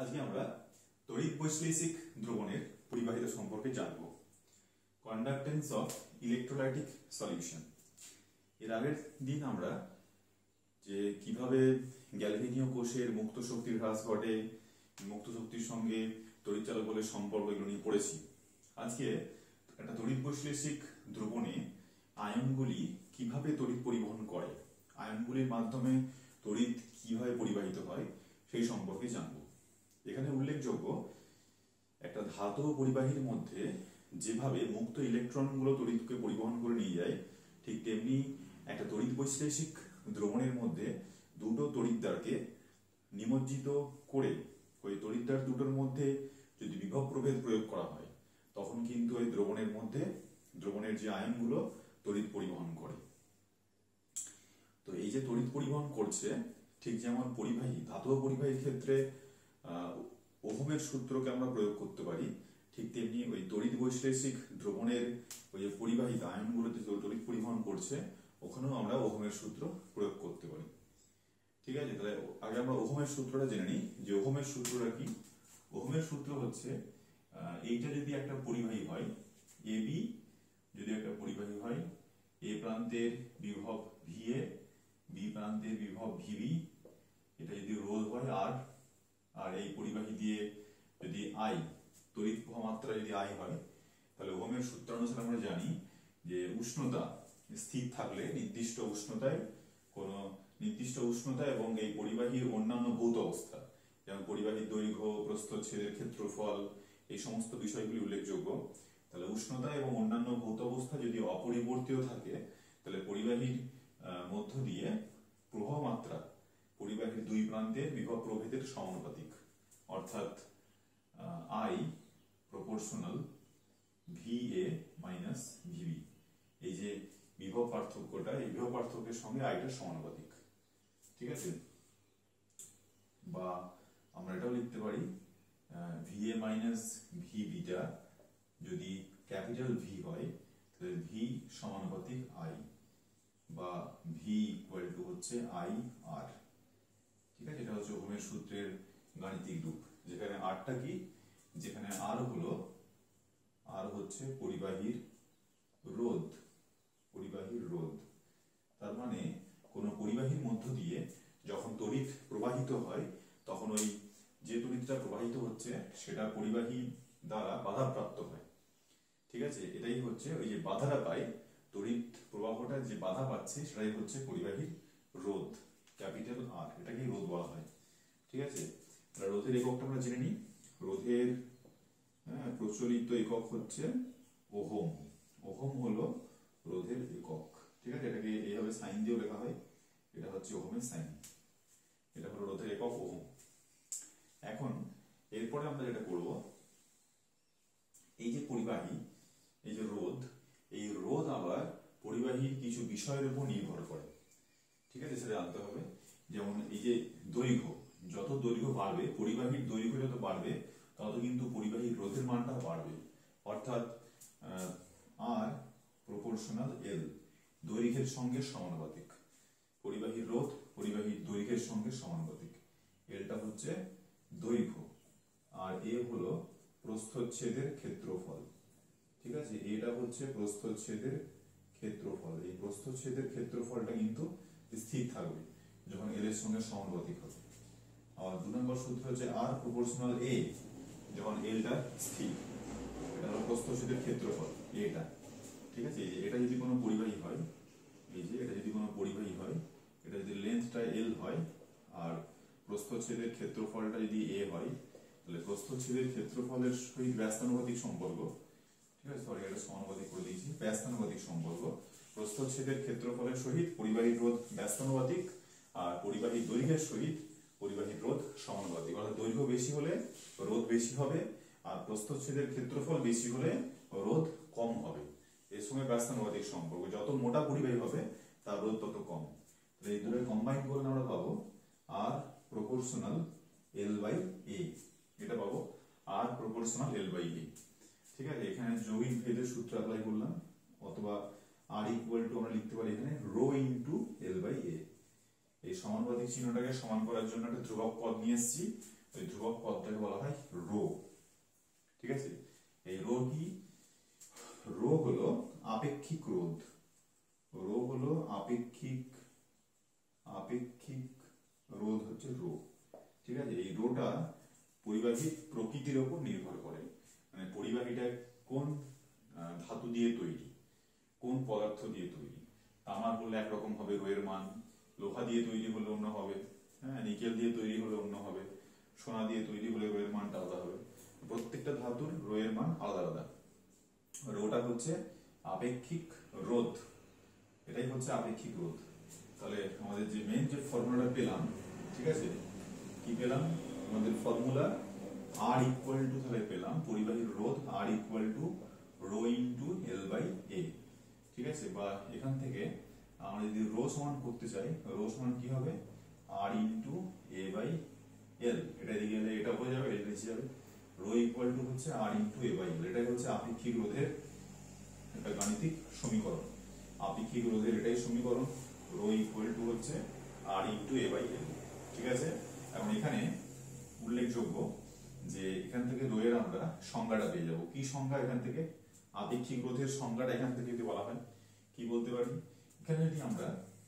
আজকে আমরা তড়িৎ বৈশ্লেষিক দ্রবণের পরিবাহিতা সম্পর্কে জানব। Conductance of electrolytic solution. এর আগের দিন আমরা যে কিভাবে গ্যালভেনীয় কোষের মুক্ত শক্তির হ্রাস ঘটে, মুক্ত শক্তির সঙ্গে তড়িৎচালক বলের সম্পর্ক এগুলো নিয়ে পড়েছি। আজকে একটা তড়িৎ বৈশ্লেষিক দ্রবণে আয়নগুলি কিভাবে তড়িৎ পরিবহন করে, আয়নগুলির মাধ্যমে তড়িৎ কিভাবে পরিবাহিত হয় সেই সম্পর্কে জানব। এখানে উল্লেখযোগ্য, একটা ধাতব পরিবাহীর মধ্যে যেভাবে মুক্ত ইলেকট্রনগুলো তড়িৎকে পরিবহন করে নিয়ে যায়, ঠিক তেমনি একটা তড়িৎ বৈশ্লেষিক দ্রবণের মধ্যে দুটো তড়িৎদ্বারকে নিমজ্জিত করে ওই তড়িৎদ্বার দুটোর মধ্যে যদি বিভব প্রভেদ প্রয়োগ করা হয়, তখন কিন্তু ওই দ্রবণের মধ্যে দ্রবণের যে আয়নগুলো তড়িৎ পরিবহন করে। তো এই যে তড়িৎ পরিবহন করছে, ঠিক যেমন পরিবাহী ধাতব পরিবাহীর ক্ষেত্রে ওহমের সূত্রকে আমরা প্রয়োগ করতে পারি, ঠিক তেমনি ওই তড়িৎ বৈশ্লেষিক দ্রবণের ওই যে পরিবাহী আয়নগুলোতে তড়িৎ পরিবহন করছে, ওখানেও আমরা ওহমের সূত্র প্রয়োগ করতে পারি। ঠিক আছে, তাহলে আগে আমরা ওহমের সূত্রটা জেনে নিই যে ওহমের সূত্রটা কি। ওহমের সূত্র হচ্ছে, এইটা যদি একটা পরিবাহী হয়, এ বি যদি একটা পরিবাহী হয়, এ প্রান্তের বিভব ভিএ, বি প্রান্তের বিভব ভিবি, এটা যদি রোধ হয় আর, আর এই পরিবাহী দিয়ে যদি আই তড়িৎ প্রবাহ মাত্রা যদি আই হয়, তাহলে ওহমের সূত্র অনুসারে আমরা জানি যে উষ্ণতা স্থির থাকলে নির্দিষ্ট উষ্ণতায় এবং এই পরিবাহীর অন্যান্য ভৌত অবস্থা, যেমন পরিবাহীর দৈর্ঘ্য, প্রস্থচ্ছেদের ক্ষেত্রফল, এই সমস্ত বিষয়গুলি উল্লেখযোগ্য। তাহলে উষ্ণতা এবং অন্যান্য ভৌত অবস্থা যদি অপরিবর্তিত থাকে, তাহলে পরিবাহীর মধ্য দিয়ে প্রবাহ মাত্রা পরিবাহীর দুই প্রান্তের বিভব প্রভেদের সমানুপাতিক, অর্থাৎ I proportional VA minus VB. এই যে বিভব পার্থক্যটা, এই বিভব পার্থক্যের সঙ্গে আইটা সমানুপাতিক। ঠিক আছে, বা আমরা এটাও লিখতে পারি ভিএ মাইনাস ভি বিটা যদি ক্যাপিটাল ভি হয়, তাহলে ভি সমানুপাতিক আই, বা ভি ইকুয়াল টু হচ্ছে আই আর। ঠিক আছে, এটা হচ্ছে ওহমের সূত্রের গাণিতিক রূপ, যেখানে আরটা কি, যেখানে আর হচ্ছে পরিবাহীর রোধ, তার মানে কোন পরিবাহীর মধ্য দিয়ে যখন তড়িৎ প্রবাহিত হয়, তখন ওই যে তড়িৎটা প্রবাহিত হচ্ছে সেটা পরিবাহী দ্বারা বাধাপ্রাপ্ত হয়। ঠিক আছে, এটাই হচ্ছে ওই যে বাধাটা পায়, তড়িৎ প্রবাহটা যে বাধা পাচ্ছে সেটাই হচ্ছে পরিবাহীর রোধ, ক্যাপিটাল আর, এটাকেই রোধ বলা হয়। ঠিক আছে, রোধের এককটা আমরা জেনে নিই। রোধের প্রচলিত একক হচ্ছে ওহম। ওহম হলো রোধের একক। ঠিক আছে, এটাকে এইভাবে সাইন দিয়েও লেখা হয়, এটা হচ্ছে ওহমের সাইন, এটা হলো রোধের একক ওহম। এখন এরপরে আমরা যেটা করব, এই যে পরিবাহী, এই যে রোধ, এই রোধ আবার পরিবাহীর কিছু বিষয়ের উপর নির্ভর করে। ঠিক আছে, সেটা জানতে হবে। যেমন এই যে দৈর্ঘ্য, যত দৈর্ঘ্য বাড়বে, পরিবাহীর দৈর্ঘ্য যত বাড়বে, তত কিন্তু পরিবাহীর রোধের মানটা বাড়বে। অর্থাৎ আর প্রপোর্শনাল এল, দৈর্ঘ্যের সঙ্গে সমানুপাতিক। পরিবাহীর রোধ পরিবাহীর দৈর্ঘ্যের সঙ্গে সমানুপাতিক। এলটা হচ্ছে দৈর্ঘ্য, আর এ হলো প্রস্থচ্ছেদের ক্ষেত্রফল। ঠিক আছে, এটা হচ্ছে প্রস্থচ্ছেদের ক্ষেত্রফল। এই প্রস্থচ্ছেদের ক্ষেত্রফলটা কিন্তু স্থির থাকবে যখন এল এর সঙ্গে সমানুপাতিক হবে। আর 2 নম্বর সূত্র হচ্ছে আর প্রপোর্শনাল এ, যখন এলটা স্থির। এটা হলো প্রস্থচ্ছেদের ক্ষেত্রফল, এটা। ঠিক আছে, এটা যদি কোনো পরিবাহী হয়, এই যে এটা যদি কোনো পরিবাহী হয়, এটা যদি লেন্থটা এল হয় আর প্রস্থচ্ছেদের ক্ষেত্রফলটা যদি এ হয়, তাহলে প্রস্থচ্ছেদের ক্ষেত্রফলের সহিত ব্যস্তানুপাতিক সম্পর্ক, ঠিক আছে, সরি এটা সমানুপাতিক করে দিয়েছি, ব্যস্তানুপাতিক সম্পর্ক, প্রস্থচ্ছেদের ক্ষেত্রফলের সহিত পরিবাহীর রোধ ব্যস্তানুপাতিক, আর পরিবাহীর দৈর্ঘ্যের সহিত পরিবাহীর রোধ সমানুপাতিক। অর্থাৎ দৈর্ঘ্য বেশি হলে রোধ বেশি হবে, আর প্রস্থচ্ছেদের ক্ষেত্রফল বেশি হলে রোধ কম হবে। এর সঙ্গে ব্যস্তানুপাতিক সম্পর্ক, যত মোটা পরিবাহী হবে তার রোধ তত কম। এই দুটো কম্বাইন করলে আমরা পাবো আর প্রপোর্শনাল এল বাই এ, এটা পাবো আর প্রপোর্শনাল এল বাই এ। ঠিক আছে, এখানে যৌগিক ভেদের সূত্র অ্যাপ্লাই করলাম, অথবা আর ইকুয়াল টু আমরা লিখতে পারি এখানে rho into L by A. এই সমানুপাতিক চিহ্নটাকে সমান করার জন্য একটা ধ্রুবক পদ নিয়ে এসেছি, ওই ধ্রুবক পদটাকে বলা হয় রো। ঠিক আছে, এই রো কি? রো হলো আপেক্ষিক রোধ। রো হলো আপেক্ষিক রোধ হচ্ছে রো। ঠিক আছে, এই রোটা পরিবাহীর প্রকৃতির উপর নির্ভর করে, মানে পরিবাহীটা কোন ধাতু দিয়ে তৈরি, কোন পদার্থ দিয়ে তৈরি। তামার হলে একরকম হবে রো এর মান, লোহা দিয়ে তৈরি হলে অন্য হবে, হ্যাঁ, নিকেল দিয়ে তৈরি হলে অন্য হবে, সোনা দিয়ে তৈরি হলে রো এর মানটা আলাদা হবে। প্রত্যেকটা ধাতুর রো এর মান আলাদা আলাদা। রোটা হচ্ছে আপেক্ষিক রোধ, এটাই হচ্ছে আপেক্ষিক রোধ। তাহলে আমাদের যে মেইন যে ফর্মুলাটা পেলাম, ঠিক আছে, কি পেলাম? আমাদের ফর্মুলা আর ইকুয়াল টু, তাহলে পেলাম পরিবাহীর রোধ R equal to rho into L by A. ঠিক আছে, বা এখান থেকে আমরা যদি রো সমান করতে চাই, রো সমান কি হবে? R into A by L. এটা এদিকে গেলে এটা হয়ে যাবে, এটা নিচে যাবে। রো ইকুয়াল টু হচ্ছে আর ইন্টু এ বাই এল। এটাই হচ্ছে আপেক্ষিক রোধের একটা গাণিতিক সমীকরণ। আপেক্ষিক রোধের এটাই সমীকরণ, রো ইকুয়াল টু হচ্ছে আর ইন্টু এ বাই এল। ঠিক আছে, এখন এখানে উল্লেখযোগ্য যে এখান থেকে রো এর আমরা সংজ্ঞাটা পেয়ে যাবো। কি সংজ্ঞা? এখান থেকে আপেক্ষিক রোধের সংজ্ঞাটা এখান থেকে যদি বলা হয়, কি বলতে পারি? এখানে যদি আমরা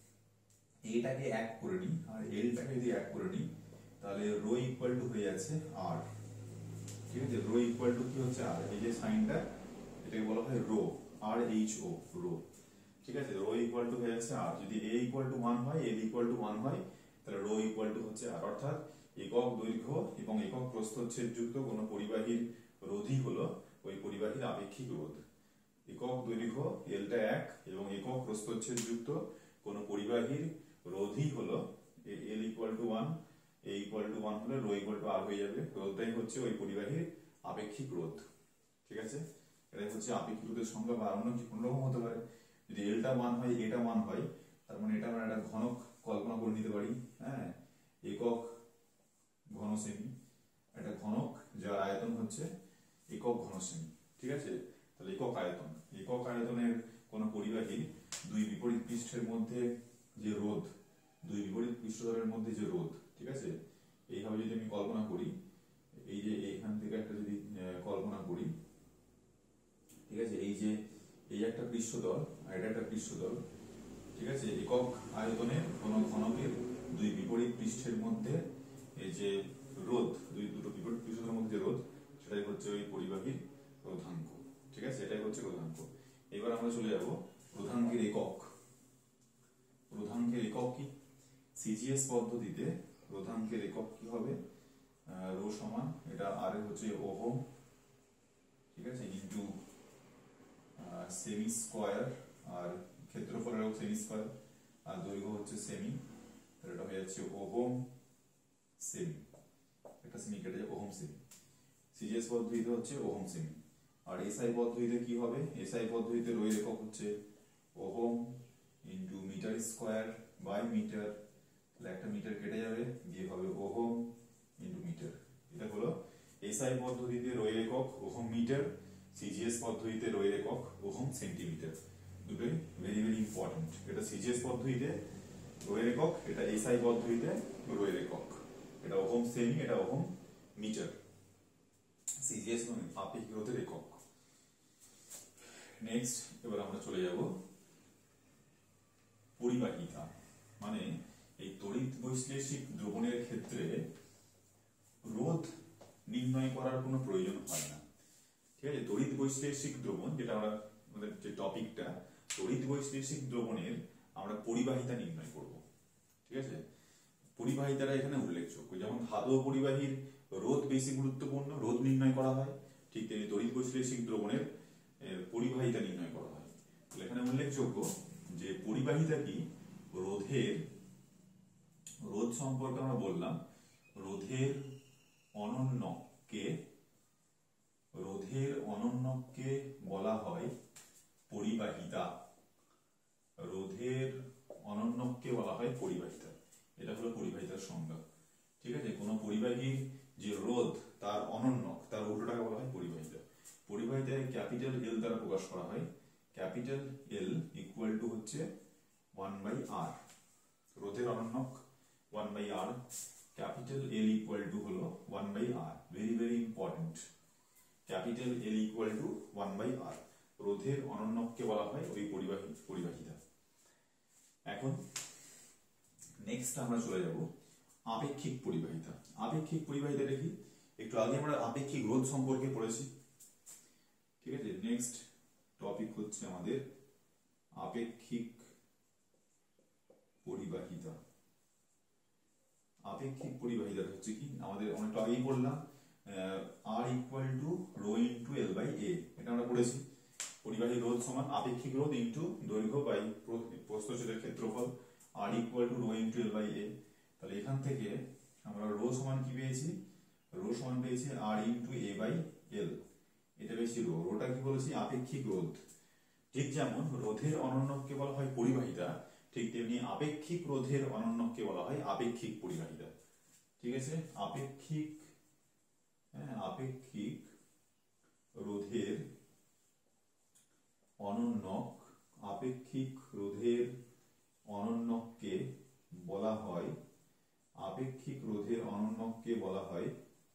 এটাকে এক করে নিই আর এলটাকে যদি এক করে নিই, তাহলে রো ইকুয়াল টু হয়ে যাচ্ছে আর। ঠিক আছে, রো ইকুয়াল টু কি হচ্ছে? আর। এই যে সাইনটা, এটাকে বলা হয় rho, R H O, rho. ঠিক আছে, রো ইকুয়াল টু হয়ে যাচ্ছে আর। যদি এ ইকুয়াল টু 1 হয়, এল ইকুয়াল টু 1 হয়, তাহলে রো ইকুয়াল টু হচ্ছে আর। অর্থাৎ একক দৈর্ঘ্য এবং একক প্রস্থচ্ছেদ যুক্ত কোন পরিবাহীর রোধই হলো ওই পরিবাহীর আপেক্ষিক রোধ। একক দৈর্ঘ্য এলটা 1 এবং একক প্রস্থচ্ছেদ যুক্ত কোন পরিবাহীর রোধই হলো L equal to 1, A equal to 1 হলে রো ইকুয়াল টু আর হয়ে যাবে। রোধটাই হচ্ছে ওই পরিবাহীর আপেক্ষিক রোধ। ঠিক আছে, এটাই হচ্ছে আপেক্ষিক রোধের সংজ্ঞা। বা অন্য কি কোন রকম হতে পারে, যদি এলটা 1 হয়, এটা 1 হয়, তার মানে এটা আমরা একটা ঘনক কল্পনা করে নিতে পারি। হ্যাঁ, একক ঘন সেমি, একটা ঘনক যার আয়তন হচ্ছে একক ঘন সেমি। ঠিক আছে, তাহলে একক আয়তন, একক আয়তনের কোন পরিবাহী দুই বিপরীত পৃষ্ঠের মধ্যে যে রোধ, দুই বিপরীত পৃষ্ঠতলের মধ্যে যে রোধ, ঠিক আছে, এইভাবে যদি আমি কল্পনা করি, এই যে এখান থেকে একটা যদি কল্পনা করি, ঠিক আছে, এই যে এই একটা পৃষ্ঠতল আর এটা একটা পৃষ্ঠতল। ঠিক আছে, একক আয়তনের কোন ঘনকের দুই বিপরীত পৃষ্ঠের মধ্যে এই যে রোধ, দুটো বিপরীত পৃষ্ঠতলের মধ্যে রোধ, সেটাই হচ্ছে ওই পরিবাহীর রোধাঙ্ক। ঠিক আছে, এটাই হচ্ছে রোধাঙ্ক। এবার আমরা চলে যাব রোধাঙ্কের একক। রোধাঙ্কের একক কি? সিজিএস পদ্ধতিতে রোধাঙ্কের একক কি হবে? রো সমান, এটা আর হচ্ছে ওহম, ঠিক আছে, ইন্টু সেমি স্কয়ার, আর ক্ষেত্রফলের একক সেমি স্কয়ার, আর দৈর্ঘ্য হচ্ছে সেমি, তাহলে এটা হয়ে যাচ্ছে ওহম সেমি। একটা সেমি কেটে যাবে, ওহম সেমি। সিজিএস পদ্ধতিতে হচ্ছে ওহম সেমি। আর এসআই পদ্ধতিতে কি হবে? এসআই পদ্ধতিতে রো এর একক হচ্ছে ohm into metre square by metre, তাহলে একটা মিটার কেটে যাবে, দিয়ে হবে ওহম ইন্টু মিটার। এটা হলো এসআই পদ্ধতিতে রো এর একক ওহম মিটার, সিজিএস পদ্ধতিতে রো এর একক ওহম সেন্টিমিটার। দুটোই ভেরি ভেরি ইম্পর্টেন্ট। এটা সিজিএস পদ্ধতিতে রো এর একক, এটা এসআই পদ্ধতিতে রো এর একক। এটা ওহম সেমি, এটা ওহম মিটার। সিজিএস মানে আপেক্ষিক রোধের একক। নেক্সট, এবার আমরা চলে যাব পরিবাহিতা। মানে এই তড়িৎ বৈশ্লেষিক দ্রবণের ক্ষেত্রে রোধ নির্ণয় করার কোনো প্রয়োজন হয় না। ঠিক আছে, তড়িৎ বৈশ্লেষিক দ্রবণ, যেটা আমরা আমাদের যে টপিকটা, তড়িৎ বৈশ্লেষিক দ্রবণের আমরা পরিবাহিতা নির্ণয় করব। ঠিক আছে, পরিবাহিতারা এখানে উল্লেখযোগ্য। যেমন ধাতব পরিবাহীর রোধ বেশি গুরুত্বপূর্ণ, রোধ নির্ণয় করা হয়, ঠিক তেমনি তড়িৎ বৈশ্লেষিক দ্রবণের পরিবাহিতা নির্ণয় করা হয়। তাহলে এখানে উল্লেখযোগ্য যে পরিবাহিতা কি? রোধ সম্পর্কে আমরা বললাম, রোধের অনন্যককে বলা হয় পরিবাহিতা। রোধের অনন্যককে বলা হয় পরিবাহিতা। এটা হলো পরিবাহিতার সংজ্ঞা। ঠিক আছে, কোন পরিবাহীর যে রোধ তার অনন্যক, তার উল্টোটাকে বলা হয় পরিবাহিতা। পরিবাহিতায় ক্যাপিটাল এল দ্বারা প্রকাশ করা হয়। ক্যাপিটাল এল ইকুয়াল টু হচ্ছে 1/r। রোধের অনন্যক 1/r, capital capital L equal to হলো 1/r, very very important. Capital L equal to 1/r, রোধের অনন্যককে বলা হয় ওই পরিবাহিতা। এখন নেক্সট আমরা চলে যাব আপেক্ষিক পরিবাহিতা। আপেক্ষিক পরিবাহিতা দেখি, একটু আগে আমরা আপেক্ষিক রোধ সম্পর্কে পড়েছি, ঠিক আছে। নেক্সট টপিক হচ্ছে আমাদের আপেক্ষিক পরিবাহিতা। আপেক্ষিক পরিবাহিতা হচ্ছে কি, আমাদের অনেকটা আগেই পড়লাম, R equal to rho into L by A, এটা আমরা পড়েছি। পরিবাহী রোধ সমান আপেক্ষিক রোধ ইন্টু দৈর্ঘ্য বাই প্রস্থচ্ছেদের ক্ষেত্রফল, R equal to rho into L by A। তাহলে এখান থেকে আমরা রো সমান কি পেয়েছি, রো সমান পেয়েছি R into A by L, এটা পেয়েছি রো। রোটা কি বলেছি, আপেক্ষিক রোধ। ঠিক যেমন রোধের অনন্যককে বলা হয় পরিবাহিতা, ঠিক তেমনি আপেক্ষিক রোধের অনন্যককে বলা হয় আপেক্ষিক পরিবাহিতা, ঠিক আছে। আপেক্ষিক আপেক্ষিক রোধের অনন্যক, আপেক্ষিক রোধের অনন্যককে বলা হয়, আপেক্ষিক রোধের অনন্যককে বলা হয়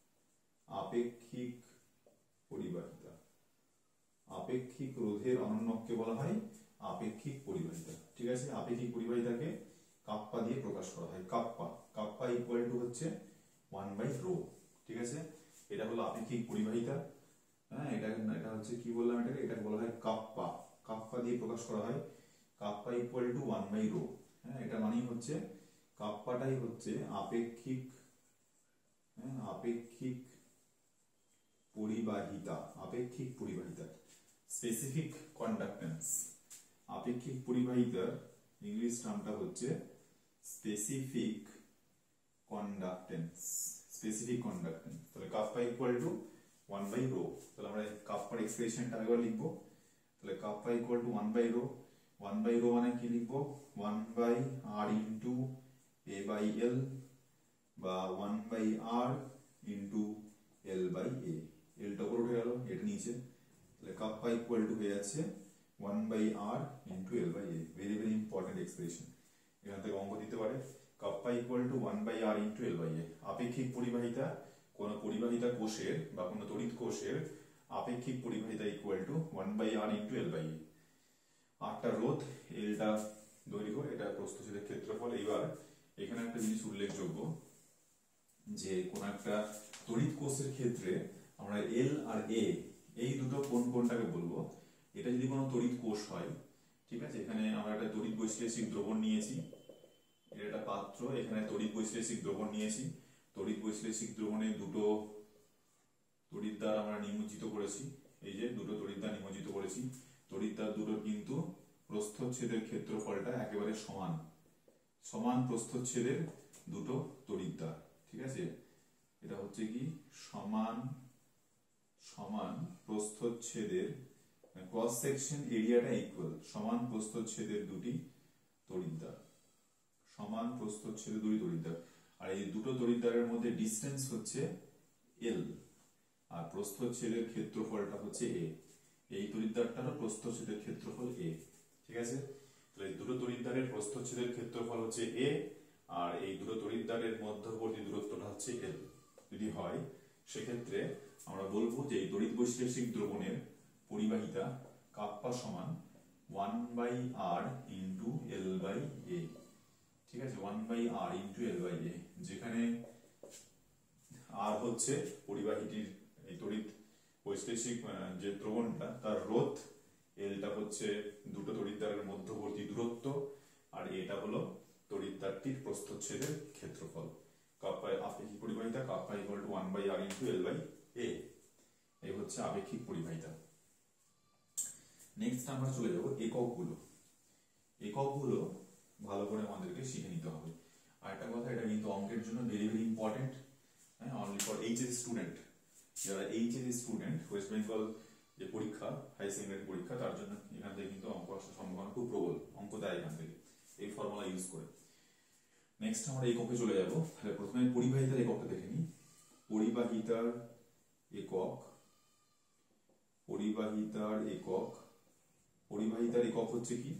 আপেক্ষিক পরিবাহিতা। আপেক্ষিক রোধের অনন্যককে বলা হয় আপেক্ষিক পরিবাহিতা, ঠিক আছে। আপেক্ষিক পরিবাহিতাকে কাপ্পা দিয়ে প্রকাশ করা হয়, কাপ্পা। কাপ্পা ইকুয়াল টু হচ্ছে 1/ρ, ঠিক আছে। এটা হলো আপেক্ষিক পরিবাহিতা। হ্যাঁ, এটা হচ্ছে কি বললাম, এটাকে বলা হয় কাপ্পা। কাপ্পা দিয়ে প্রকাশ করা হয়, কাপ্পা ইকুয়াল টু 1/ρ। হ্যাঁ, এটা মানেই হচ্ছে কাপ্পাটাই হচ্ছে আপেক্ষিক, আপেক্ষিক পরিবাহিতা। আপেক্ষিক পরিবাহিতা, স্পেসিফিক কন্ডাক্টেন্স। আপেক্ষিক পরিবাহিতার ইংলিশ নামটা হচ্ছে স্পেসিফিক কন্ডাক্টেন্স, স্পেসিফিক কন্ডাক্টেন্স। তাহলে কাপ্পা ইকুয়াল টু 1/ρ। তাহলে আমরা কাপ্পার এক্সপ্রেশনটা একবার লিখবো। তাহলে কাপ্পা ইকুয়াল টু 1/ρ। 1/ρ মানে কি লিখবো, 1/r into A by L বা 1/r into L by A। এলটা উপরে উঠে গেল, এটা নিচে, তাহলে কাপ্পা ইকুয়াল টু হয়ে যাচ্ছে 1/r into L by A। Very very important expression, এখান থেকে অঙ্ক দিতে পারে। Kappa equal to 1/r into L by A। আপেক্ষিক পরিবাহিতা, কোন পরিবাহিতা কোষের বা কোন তড়িৎ কোষের আপেক্ষিক পরিবাহিতা equal to 1/r into L by A। আরটা রোধ, এলটা দৈর্ঘ্য, এটা প্রস্থচ্ছেদের ক্ষেত্রফল। এবার এখানে একটা জিনিস উল্লেখযোগ্য, যে কোন একটা তড়িৎ কোষের ক্ষেত্রে আমরা L আর A এই দুটো কোনটাকে বলবো। এটা যদি কোনো তড়িৎ কোষ হয়, ঠিক আছে, এখানে আমরা একটা তড়িৎ বৈশ্লেষিক দ্রবণ নিয়েছি, এটা একটা পাত্র, এখানে তড়িৎ বৈশ্লেষিক দ্রবণ নিয়েছি। তড়িৎ বৈশ্লেষিক দ্রবণে দুটো তড়িৎদ্বার আমরা নিমজ্জিত করেছি, এই যে দুটো তড়িৎদ্বার নিমজ্জিত করেছি। তড়িৎদ্বার দুটোর কিন্তু প্রস্থচ্ছেদের ক্ষেত্রফলটা একেবারে সমান, সমান প্রস্থচ্ছেদের দুটো তড়িৎদ্বার, ঠিক আছে। এটা হচ্ছে কি সমান, সমান প্রস্থচ্ছেদের, ক্রস সেকশন এরিয়াটা ইকুয়াল, সমান প্রস্থচ্ছেদের দুটি তড়িৎদ্বার, সমান প্রস্থচ্ছেদের দুটি তড়িৎদ্বার। আর এই দুটো তড়িৎদ্বারের মধ্যে ডিসটেন্স হচ্ছে L, আর প্রস্থচ্ছেদের ক্ষেত্রফলটা হচ্ছে A। এই তড়িৎদ্বারটারও প্রস্থচ্ছেদের ক্ষেত্রফল A, ঠিক আছে। তাহলে এই দুটো তড়িৎদ্বারের প্রস্থচ্ছেদের ক্ষেত্রফল হচ্ছে A, আর এই দুটো তড়িৎদ্বারের মধ্যবর্তী দূরত্বটা হচ্ছে L। যদি হয় সেক্ষেত্রে আমরা বলবো যে এই তড়িৎ বৈশ্লেষিক দ্রবণের পরিবাহিতা কাপ্পা সমান 1/r into L by A, ঠিক আছে। 1/r into L by A, যেখানে R হচ্ছে পরিবাহিটির, এই তড়িৎ বৈশ্লেষিক যে দ্রবণটা তার রোধ, এলটা হচ্ছে দুটো তড়িৎদ্বারের মধ্যবর্তী দূরত্ব, আর এটা হলো তড়িৎদ্বারটির প্রস্থচ্ছেদের ক্ষেত্রফল। কাপ্পা আপেক্ষিক পরিবাহিতা, kappa equal to 1/r into L by A। এই হচ্ছে আপেক্ষিক পরিবাহিতা। নেক্সট আমরা চলে যাব এককগুলো। এককগুলো ভালো করে আমাদেরকে শিখে নিতে হবে। আর একটা কথা, এটা কিন্তু অঙ্কের জন্য ভেরি ভেরি ইম্পর্টেন্ট, হ্যাঁ, অনলি ফর এইচএস স্টুডেন্ট। যারা এইচএস স্টুডেন্ট, ওয়েস্ট বেঙ্গল যে পরীক্ষা, হাই সেকেন্ডারি পরীক্ষা, তার জন্য এখান থেকে কিন্তু অঙ্ক আসার সম্ভাবনা খুব প্রবল, অঙ্ক দেয় এখান থেকে এই ফর্মুলা ইউজ করে। নেক্সট আমরা এককে চলে যাব। তাহলে প্রথমে পরিবাহিতার এককটা দেখে নিই। পরিবাহিতার একক, পরিবাহিতার একক, পরিবাহিতার একক হচ্ছে কি,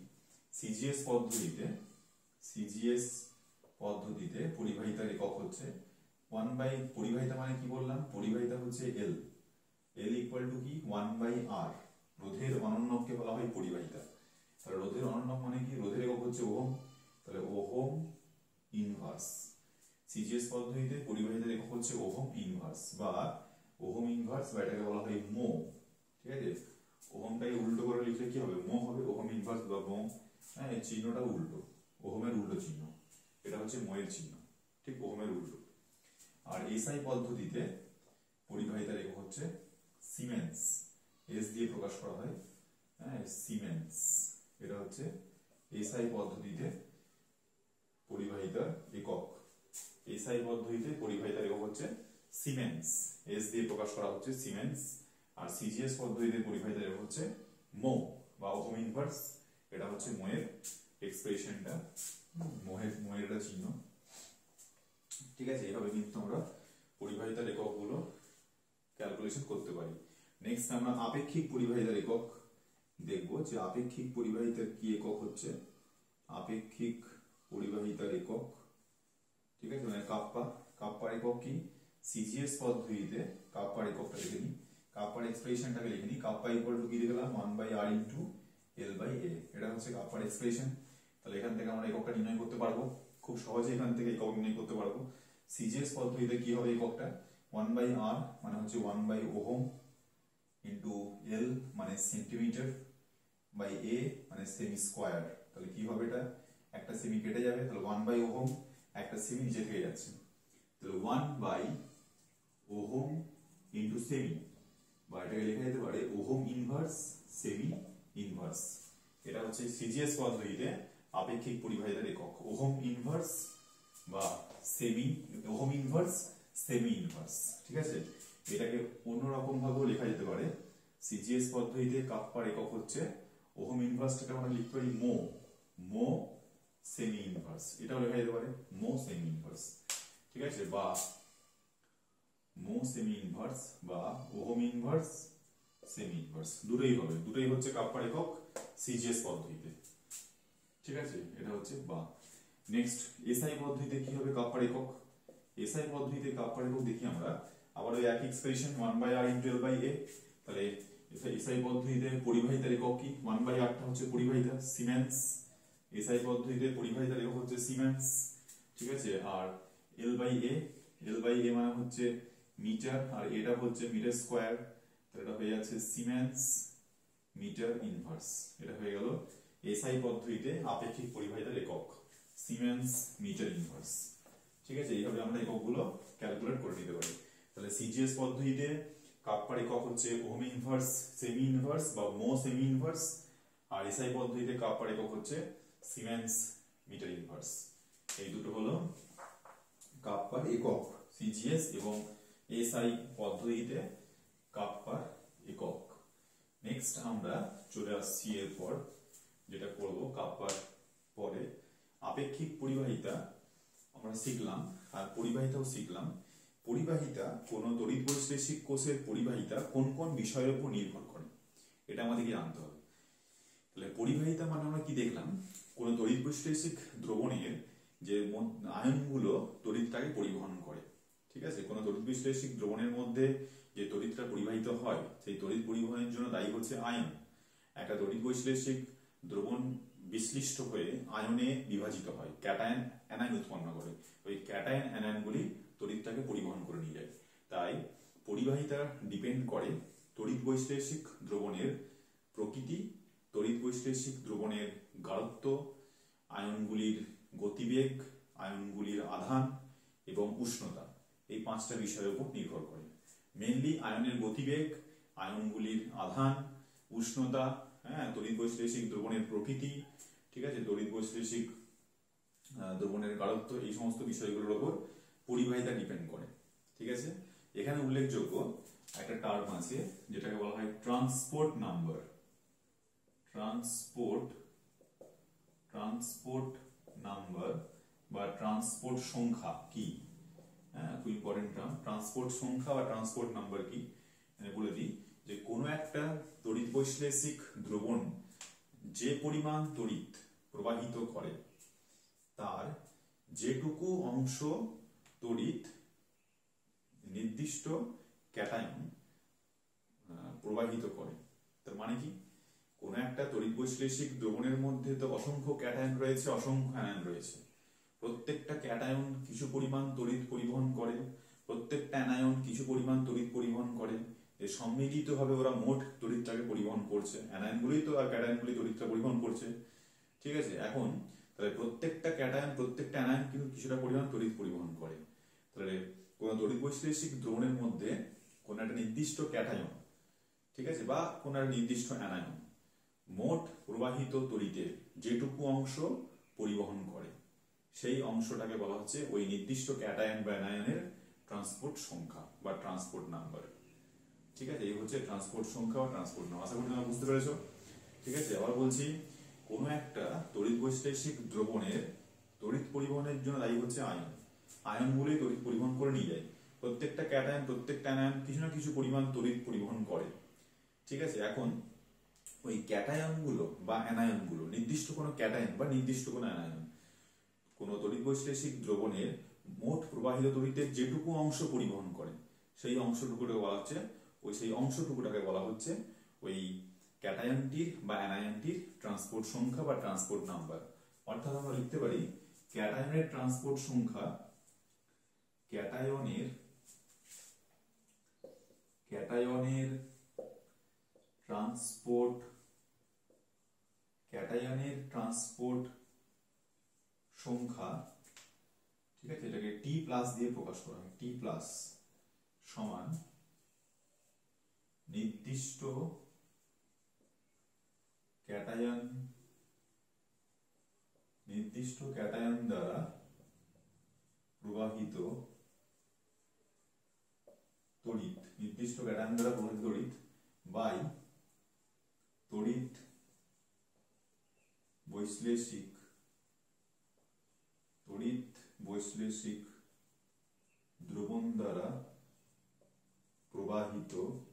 সিজিএস পদ্ধতিতে, সিজিএস পদ্ধতিতে পরিবাহিতার একক হচ্ছে 1 বাই পরিবাহিতা মানে কি বললাম, পরিবাহিতা হচ্ছে L, L ইকুয়াল টু কি 1 বাই R। রোধের অনন্যককে বলা হয় পরিবাহিতা। তাহলে রোধের অনন্যক মানে কি, রোধের একক হচ্ছে ওহম, তাহলে ওহম ইনভার্স। সিজিএস পদ্ধতিতে পরিবাহিতার একক হচ্ছে ওহম ইনভার্স বা ওহম ইনভার্স, বা এটাকে বলা হয় মো। ঠিক আছে, ওহমটাকে উল্টো করে লিখলে কি হবে, মো হবে, ওহম ইনভার্স বা মো। হ্যাঁ, এই চিহ্নটা উল্টো, ওহমের উল্টো চিহ্ন, এটা হচ্ছে মোয়ের চিহ্ন, ঠিক ওহমের উল্টো। আর এসআই পদ্ধতিতে পরিবাহিতার একক হচ্ছে সিমেন্স, এস দিয়ে প্রকাশ করা হয়। হ্যাঁ, সিমেন্স, এটা হচ্ছে এসআই পদ্ধতিতে পরিবাহিতার একক। এসআই পদ্ধতিতে পরিবাহিতার একক হচ্ছে সিমেন্স, এস দিয়ে প্রকাশ করা হচ্ছে সিমেন্স। আর সিজিএস পদ্ধতিতে পরিবাহিতার একক হচ্ছে মো বা ওহম ইনভার্স, এটা হচ্ছে মোয়ের এক্সপ্রেশনটা, মোয়ের একটা চিহ্ন। ঠিক আছে, এইভাবে কিন্তু আমরা পরিবাহিতার এককগুলো ক্যালকুলেশন করতে পারি। নেক্সট আমরা আপেক্ষিক পরিবাহিতার একক দেখব, যে আপেক্ষিক পরিবাহিতার কি একক হচ্ছে, আপেক্ষিক পরিবাহিতার একক। ঠিক আছে, মানে কাপ্পা, কাপ্পার একক কি, সিজিএস পদ্ধতিতে কাপ্পার এককটা লিখে নিই, কাপ্পার এক্সপ্রেশনটাকে লিখে নিই। কাপ্পা ইকুয়াল টু কি লিখলাম, 1 by R into L by A, এটা হচ্ছে কাপ্পার এক্সপ্রেশন। তাহলে এখান থেকে আমরা এককটা নির্ণয় করতে পারবো, খুব সহজে এখান থেকে একক নির্ণয় করতে পারবো। সিজিএস পদ্ধতিতে কি হবে এককটা, 1 বাই R মানে হচ্ছে 1 বাই ওহম ইনটু L মানে সেন্টিমিটার বাই A মানে সেমি স্কয়ার। তাহলে কি হবে, এটা একটা সেমি কেটে যাবে, তাহলে 1 বাই ওহম, একটা সেমি নিচে থেকে যাচ্ছে, তাহলে 1 বাই ওহম ইনটু সেমি, বা এটাকে লেখা যেতে পারে ওহম ইনভার্স সেমি ইনভার্স। এটা হচ্ছে সিজিএস পদ্ধতিতে আপেক্ষিক পরিবাহিতার একক, ওহম ইনভার্স বা সেমি, ওহম ইনভার্স সেমি ইনভার্স। ঠিক আছে, এটাকে অন্যরকম ভাবেও লেখা যেতে পারে। সিজিএস পদ্ধতিতে কাপ্পার একক হচ্ছে ওহম ইনভার্সটাকে আমরা লিখতে পারি মো, মো সেমি ইনভার্স, এটাও লেখা যেতে পারে মো সেমি ইনভার্স। ঠিক আছে, বা মো সেমি ইনভার্স বা ওহম ইনভার্স সেমি ইনভার্স, দুটোই হবে, দুটোই হচ্ছে কাপ্পার একক সিজিএস পদ্ধতিতে। ঠিক আছে, এটা হচ্ছে বা। নেক্সট এসআই পদ্ধতিতে কি হবে কাপ্পার একক, এসআই পদ্ধতিতে কাপ্পার একক দেখি আমরা আবার ওই একই expression 1 by R into L by A। তাহলে এসআই পদ্ধতিতে পরিবাহিতার একক কি, 1 বাই R টা হচ্ছে পরিবাহিতা সিমেন্স, এসআই পদ্ধতিতে পরিবাহিতার একক হচ্ছে সিমেন্স। ঠিক আছে, আর L by A, L by A মানে হচ্ছে মিটার, আর এটা হচ্ছে মিটার স্কয়ার, তাহলে এটা হয়ে যাচ্ছে সিমেন্স মিটার ইনভার্স। এটা হয়ে গেল এসআই পদ্ধতিতে আপেক্ষিক পরিবাহিতার একক, সিমেন্স মিটার ইনভার্স। ঠিক আছে, এইভাবে আমরা এককগুলো ক্যালকুলেট করে নিতে পারি। তাহলে সিজিএস পদ্ধতিতে কাপ্পার একক হচ্ছে ওহম ইনভার্স সেমি ইনভার্স বা মো সেমি ইনভার্স, আর এসআই পদ্ধতিতে কাপ্পার একক হচ্ছে সিমেন্স মিটার ইনভার্স। এই দুটো হলো কাপ্পার একক, সিজিএস এবং এসআই পদ্ধতিতে কাপ্পার একক। নেক্সট আমরা চলে আসছি এরপর যেটা করব, কাপ্পার পরে আপেক্ষিক পরিবাহিতা আমরা শিখলাম আর পরিবাহিতাও শিখলাম। পরিবাহিতা কোন তড়িৎ বৈশ্লেষিক কোষের পরিবাহিতা কোন কোন বিষয়ের উপর নির্ভর করে, এটা আমাদেরকে জানতে হবে। তাহলে পরিবাহিতা মানে আমরা কি দেখলাম, কোন তড়িৎ বৈশ্লেষিক দ্রবণের যে আয়নগুলো তড়িৎটাকে পরিবহন করে। ঠিক আছে, কোন তড়িৎ বৈশ্লেষিক দ্রবণের মধ্যে যে তড়িৎটা পরিবাহিত হয় সেই তড়িৎ পরিবহনের জন্য দায়ী হচ্ছে আয়ন। একটা তড়িৎ বৈশ্লেষিক দ্রবণ বিশ্লিষ্ট হয়ে আয়নে বিভাজিত হয়, ক্যাটায়ন অ্যানায়ন উৎপন্ন করে, ওই ক্যাটায়ন অ্যানায়নগুলি তড়িৎটাকে পরিবহন করে নিয়ে যায়। তাই পরিবাহিতা ডিপেন্ড করে তড়িৎ বৈশ্লেষিক দ্রবণের প্রকৃতি, তড়িৎ বৈশ্লেষিক দ্রবণের গাঢ়ত্ব, আয়নগুলির গতিবেগ, আয়নগুলির আধান এবং উষ্ণতা, এই পাঁচটা বিষয়ের উপর নির্ভর করে। মেইনলি আয়নের গতিবেগ, আয়নগুলির আধান, উষ্ণতা, হ্যাঁ, তড়িৎ বৈশ্লেষিক দ্রবণের প্রকৃতি, ঠিক আছে, তড়িৎ বৈশ্লেষিক দ্রবণের গাঢ়ত্ব, এই সমস্ত বিষয়গুলোর উপর পরিবাহিতা ডিপেন্ড করে। ঠিক আছে, এখানে উল্লেখযোগ্য একটা টার্ম আছে যেটাকে বলা হয় ট্রান্সপোর্ট নাম্বার, ট্রান্সপোর্ট নাম্বার বা ট্রান্সপোর্ট সংখ্যা কি, হ্যাঁ, খুব ইম্পর্টেন্ট টার্ম। ট্রান্সপোর্ট সংখ্যা বা ট্রান্সপোর্ট নাম্বার কি, বলে দিই যে কোনো একটা তড়িৎ বৈশ্লেষিক দ্রবণ যে পরিমাণ তড়িৎ প্রবাহিত করে তার যেটুকু অংশ তড়িৎ নির্দিষ্ট ক্যাটায়ন প্রবাহিত করে। তার মানে কি, কোন একটা তড়িৎ বৈশ্লেষিক দ্রবণের মধ্যে তো অসংখ্য ক্যাটায়ন রয়েছে, অসংখ্য অ্যানায়ন রয়েছে। প্রত্যেকটা ক্যাটায়ন কিছু পরিমাণ তড়িৎ পরিবহন করে, প্রত্যেকটা অ্যানায়ন কিছু পরিমাণ তড়িৎ পরিবহন করে। সম্মিলিতভাবে ওরা মোট তড়িৎটাকে পরিবহন করছে। অ্যানায়নগুলোই তো আর ক্যাটায়নগুলি তড়িৎটা পরিবহন করছে। ঠিক আছে, এখন তাহলে প্রত্যেকটা ক্যাটায়ন প্রত্যেকটা অ্যানায়ন কিন্তু কিছুটা পরিমাণ তড়িৎ পরিবহন করে। তাহলে কোন তড়িৎ বৈশ্লেষিক দ্রবণের মধ্যে কোন একটা নির্দিষ্ট ক্যাটায়ন, ঠিক আছে, বা কোন একটা নির্দিষ্ট অ্যানায়ন মোট প্রবাহিত তড়িতের যেটুকু অংশ পরিবহন করে সেই অংশটাকে বলা হচ্ছে ওই নির্দিষ্ট ক্যাটায়ন বা অ্যানায়নের ট্রান্সপোর্ট সংখ্যা বা ট্রান্সপোর্ট নাম্বার। ঠিক আছে, এই হচ্ছে ট্রান্সপোর্ট সংখ্যা বা ট্রান্সপোর্ট নাম্বার। আশা করি তোমরা বুঝতে পেরেছো। ঠিক আছে, আবার বলছি, কোন একটা তড়িৎ বৈশ্লেষিক দ্রবণের তড়িৎ পরিবহনের জন্য দায়ী হচ্ছে আয়ন। আয়নগুলোই তড়িৎ পরিবহন করে নিয়ে যায়। প্রত্যেকটা ক্যাটায়ন প্রত্যেকটা অ্যানায়ন কিছু না কিছু পরিমাণ তড়িৎ পরিবহন করে। ঠিক আছে, এখন ওই ক্যাটায়নগুলো বা অ্যানায়নগুলো, নির্দিষ্ট কোনো ক্যাটায়ন বা নির্দিষ্ট কোনো অ্যানায়ন কোনো তড়িৎ বৈশ্লেষিক দ্রবণের মোট প্রবাহিত তড়িতের যেটুকু অংশ পরিবহন করে সেই অংশটুকুটাকে বলা হচ্ছে ওই ক্যাটায়নটির বা অ্যানায়নটির ট্রান্সপোর্ট সংখ্যা বা ট্রান্সপোর্ট নাম্বার। অর্থাৎ আমরা লিখতে পারি ক্যাটায়নের ট্রান্সপোর্ট সংখ্যা, ক্যাটায়নের ট্রান্সপোর্ট সংখ্যা, ঠিক আছে, এটাকে টি প্লাস দিয়ে প্রকাশ করা হয়। টি প্লাস সমান নির্দিষ্ট ক্যাটায়ন দ্বারা প্রবাহিত তড়িৎ, নির্দিষ্ট ক্যাটায়ন দ্বারা প্রবাহিত তড়িৎ বাই তড়িৎ বৈশ্লেষিক দ্রবণ দ্বারা প্রবাহিত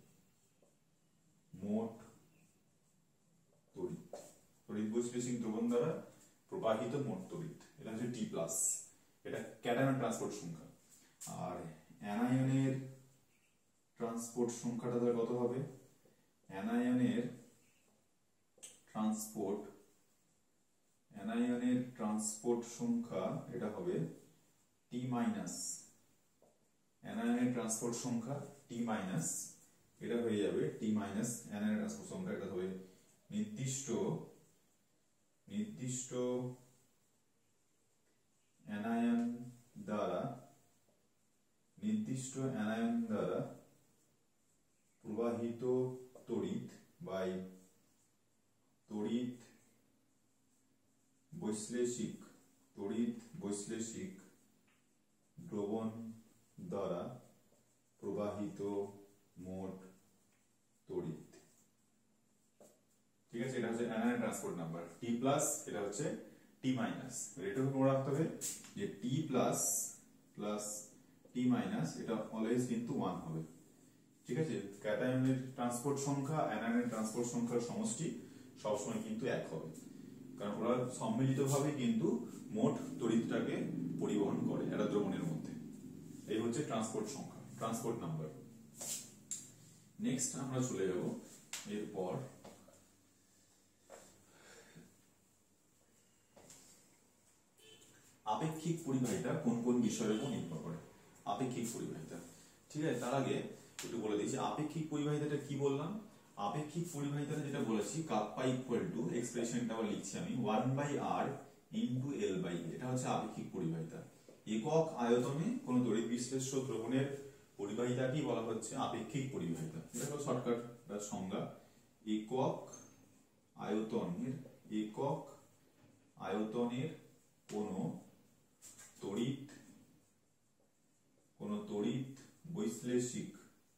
মোট তড়িৎ। তড়িৎ বৈশ্লেষিক দ্রবণ দ্বারা প্রবাহিত মোট তড়িৎ, এটা হচ্ছে টি প্লাস। এটা ক্যাটায়নের ট্রান্সপোর্ট সংখ্যা। আর অ্যানায়নের ট্রান্সপোর্ট সংখ্যাটা তাহলে কত হবে? অ্যানায়নের ট্রান্সপোর্ট সংখ্যা এটা হবে টি মাইনাস, অ্যানায়নের ট্রান্সপোর্ট সংখ্যা টি মাইনাস, এটা হয়ে যাবে টি মাইনাস অ্যানায়নের ট্রান্সপোর্ট সংখ্যা, এটা হবে নির্দিষ্ট অ্যানায়ন দ্বারা প্রবাহিত তড়িৎ বাই তড়িৎ বৈশ্লেষিক দ্রবণ দ্বারা প্রবাহিত মোট তড়িৎ। ঠিক আছে, এটা হচ্ছে anion transport number T plus, এটা হচ্ছে টি মাইনাস। এটাও মনে রাখতে হবে যে টি প্লাস টি মাইনাস এটা অলওয়েজ কিন্তু 1 হবে। ঠিক আছে, ক্যাটায়নের ট্রান্সপোর্ট সংখ্যা অ্যানায়নের ট্রান্সপোর্ট সংখ্যার সমষ্টি সবসময় কিন্তু 1 হবে, কারণ ওরা সম্মিলিতভাবে কিন্তু মোট তড়িৎটাকে পরিবহন করে একটা দ্রবণের মধ্যে। এই হচ্ছে ট্রান্সপোর্ট সংখ্যা, ট্রান্সপোর্ট নাম্বার। নেক্সট আমরা চলে যাব এরপর আপেক্ষিক পরিবাহিতা কোন কোন বিষয়ের উপর নির্ভর করে। আপেক্ষিক পরিবাহিতা, ঠিক আছে, তার আগে একটু বলে দিয়েছি আপেক্ষিক পরিবাহিতাটা কি বললাম। আপেক্ষিক পরিবাহিতাটা যেটা বলেছি, কাপ্পা ইকুয়াল টু, এক্সপ্রেশনটা আবার লিখছি আমি 1/r ইনটু l/a, এটা হচ্ছে আপেক্ষিক পরিবাহিতা। একক আয়তনে কোন তড়িৎ বিশ্লেষ্য দ্রবণের পরিবাহিতাকে বলা হচ্ছে আপেক্ষিক পরিবাহিতা। এটা হলো শর্টকাট সংজ্ঞা। একক আয়তনের কোন তড়িৎ বৈশ্লেষিক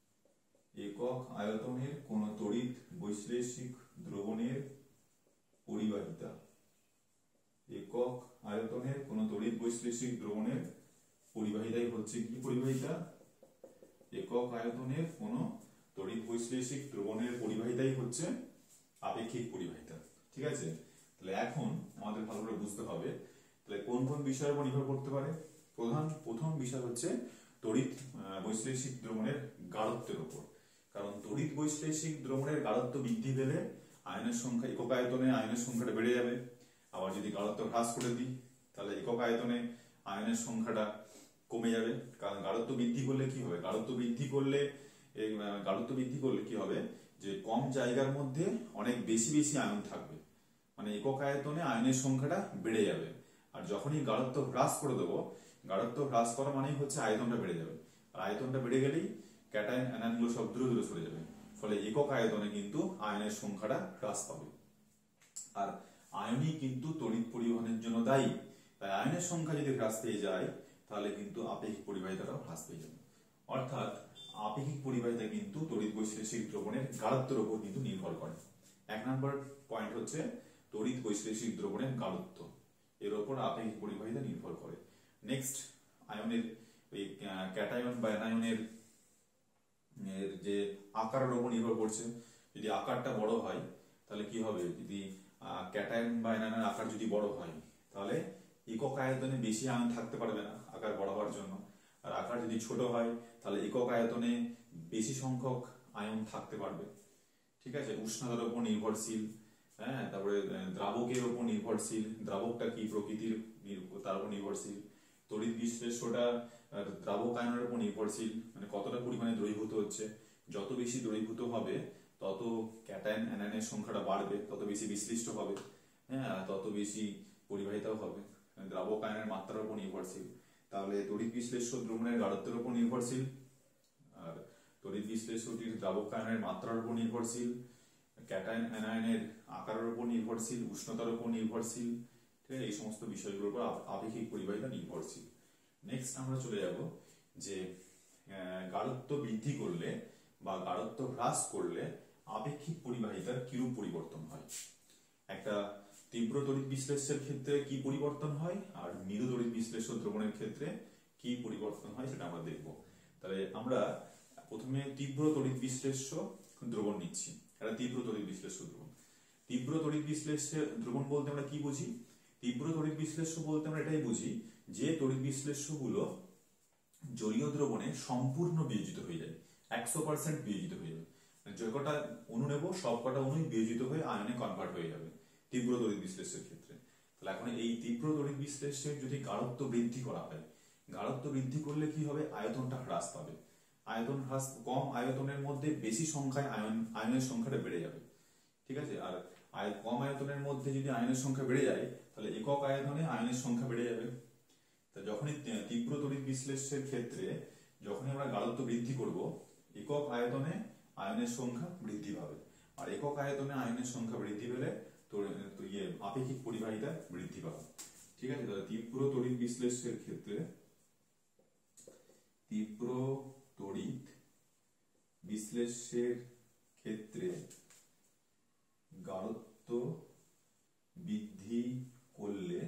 দ্রবণের পরিবাহিতা, একক আয়তনের কোন তড়িৎ বৈশ্লেষিক দ্রবণের পরিবাহিতাই হচ্ছে কি পরিবাহিতা? একক আয়তনের কোন তড়িৎ বৈশ্লেষিক দ্রবণের পরিবাহিতাই হচ্ছে আপেক্ষিক পরিবাহিতা। ঠিক আছে, তাহলে এখন আমাদের ভালো করে বুঝতে হবে তাহলে কোন কোন বিষয়ের উপর নির্ভর করতে পারে। প্রথম বিষয় হচ্ছে তড়িৎ বৈশ্লেষিক দ্রবণের গাঢ়ত্বের উপর। কারণ তড়িৎ বৈশ্লেষিক দ্রবণের গাঢ়ত্ব বৃদ্ধি পেলে আয়নের সংখ্যা, একক আয়তনে আয়নের সংখ্যাটা বেড়ে যাবে। আবার যদি গাঢ়ত্ব হ্রাস করে দিই তাহলে একক আয়তনে আয়নের সংখ্যাটা কমে যাবে। কারণ গাঢ়ত্ব বৃদ্ধি করলে কি হবে, গাঢ়ত্ব বৃদ্ধি করলে কি হবে, যে কম জায়গার মধ্যে অনেক বেশি বেশি আয়ন থাকবে, মানে একক আয়তনে আয়নের সংখ্যাটা বেড়ে যাবে। আর যখনই গাঢ়ত্ব হ্রাস করে দেবো, গাঢ়ত্ব হ্রাস করা মানেই হচ্ছে আয়তনটা বেড়ে যাবে। আর আয়তনটা বেড়ে গেলেই ক্যাটায়ন অ্যানায়নগুলো সব দূরে দূরে সরে যাবে, ফলে একক আয়তনে কিন্তু আয়নের সংখ্যাটা হ্রাস পাবে। আর আয়নই কিন্তু তড়িৎ পরিবহনের জন্য দায়ী। তাই আয়নের সংখ্যা যদি হ্রাস পেয়ে যায় তাহলে কিন্তু আপেক্ষিক পরিবাহিতাটাও হ্রাস পেয়ে যাবে। অর্থাৎ আপেক্ষিক পরিবাহিতা কিন্তু তড়িৎ বৈশ্লেষিক দ্রবণের গাঢ়ত্বের উপর কিন্তু নির্ভর করে। 1 নম্বর পয়েন্ট হচ্ছে তড়িৎ বৈশ্লেষিক দ্রবণের গাঢ়ত্ব, এর উপর আপেক্ষিক পরিবাহিতা নির্ভর করে। নেক্সট, আয়নের ওই ক্যাটায়ন বা অ্যানায়নের যে আকারের উপর নির্ভর করছে। যদি আকারটা বড় হয় তাহলে কি হবে, যদি ক্যাটায়ন বা অ্যানায়নের আকার যদি বড় হয় তাহলে একক আয়তনে বেশি আয়ন থাকতে পারবে না আকার বড় হওয়ার জন্য। আর আকার যদি ছোট হয় তাহলে একক আয়তনে বেশি সংখ্যক আয়ন থাকতে পারবে। ঠিক আছে, উষ্ণতার উপর নির্ভরশীল, হ্যাঁ, তারপরে দ্রাবকের উপর নির্ভরশীল, দ্রাবকটা কি প্রকৃতির তার উপর নির্ভরশীল। তড়িৎ বিশ্লেষ্যটা দ্রাবক আয়নের উপর নির্ভরশীল, মানে কতটা পরিমাণে দ্রবীভূত হচ্ছে। যত বেশি দ্রবীভূত হবে তত ক্যাটায়ন অ্যানায়নের সংখ্যাটা বাড়বে, তত বেশি বিশ্লিষ্ট হবে, হ্যাঁ, তত বেশি পরিবাহিতাও হবে। দ্রাবক আয়নের মাত্রার উপর নির্ভরশীল। তাহলে তড়িৎ বিশ্লেষ্য দ্রবণের গাঢ়ত্বের উপর নির্ভরশীল, আর তড়িৎ বিশ্লেষ্যটির দ্রাবক আয়নের মাত্রার উপর নির্ভরশীল, ক্যাটায়ন অ্যানায়নের আকারের উপর নির্ভরশীল, উষ্ণতার উপর নির্ভরশীল। ঠিক আছে, এই সমস্ত বিষয়গুলোর উপর আপেক্ষিক পরিবাহিতা নির্ভরশীল। নেক্সট আমরা চলে যাব যে গাঢ়ত্ব বৃদ্ধি করলে বা গাঢ়ত্ব হ্রাস করলে আপেক্ষিক পরিবাহিতার কিরূপ পরিবর্তন হয়। একটা তীব্র তড়িৎ বিশ্লেষ্যের ক্ষেত্রে কি পরিবর্তন হয় আর মৃদু তড়িৎ বিশ্লেষ্য দ্রবণের ক্ষেত্রে কি পরিবর্তন হয় সেটা আমরা দেখব। তাহলে আমরা প্রথমে তীব্র তড়িৎ বিশ্লেষ্য দ্রবণ নিচ্ছি। এটা তীব্র তড়িৎ বিশ্লেষ্য দ্রবণ। তীব্র তড়িৎ বিশ্লেষ্য দ্রবণ বলতে আমরা কি বুঝি? তীব্র তড়িৎ বিশ্লেষ্য বলতে আমরা এটাই বুঝি যে তড়িৎ বিশ্লেষ্যগুলো জলীয় দ্রবণে সম্পূর্ণ বিয়োজিত হয়ে যায়, 100% বিয়োজিত হয়ে যাবে। যে কটা অণু নেব সব কটা অণুই বিয়োজিত হয়ে আয়নে কনভার্ট হয়ে যাবে তীব্র তড়িৎ বিশ্লেষ্যের ক্ষেত্রে। তাহলে এখন এই তীব্র তড়িৎ বিশ্লেষ্যের যদি গাঢ়ত্ব বৃদ্ধি করা হয়, গাঢ়ত্ব বৃদ্ধি করলে কি হবে, আয়তনটা হ্রাস পাবে। আয়তন হ্রাস, কম আয়তনের মধ্যে বেশি সংখ্যায় আয়নের সংখ্যাটা বেড়ে যাবে। ঠিক আছে, আর কম আয়তনের মধ্যে যদি আয়নের সংখ্যা বেড়ে যায় তাহলে একক আয়তনে আয়নের সংখ্যা বেড়ে যাবে। তা যখনই তীব্র তড়িৎ বিশ্লেষ্যের ক্ষেত্রে যখনই আমরা গাঢ়ত্ব বৃদ্ধি করব, একক আয়তনে আয়নের সংখ্যা বৃদ্ধি পাবে। আর একক আয়তনে আয়নের সংখ্যা বৃদ্ধি পেলে আপেক্ষিক পরিবাহিতা বৃদ্ধি পাবে। ঠিক আছে, তাহলে তীব্র তড়িৎ বিশ্লেষ্যের ক্ষেত্রে গাঢ়ত্ব বৃদ্ধি করলে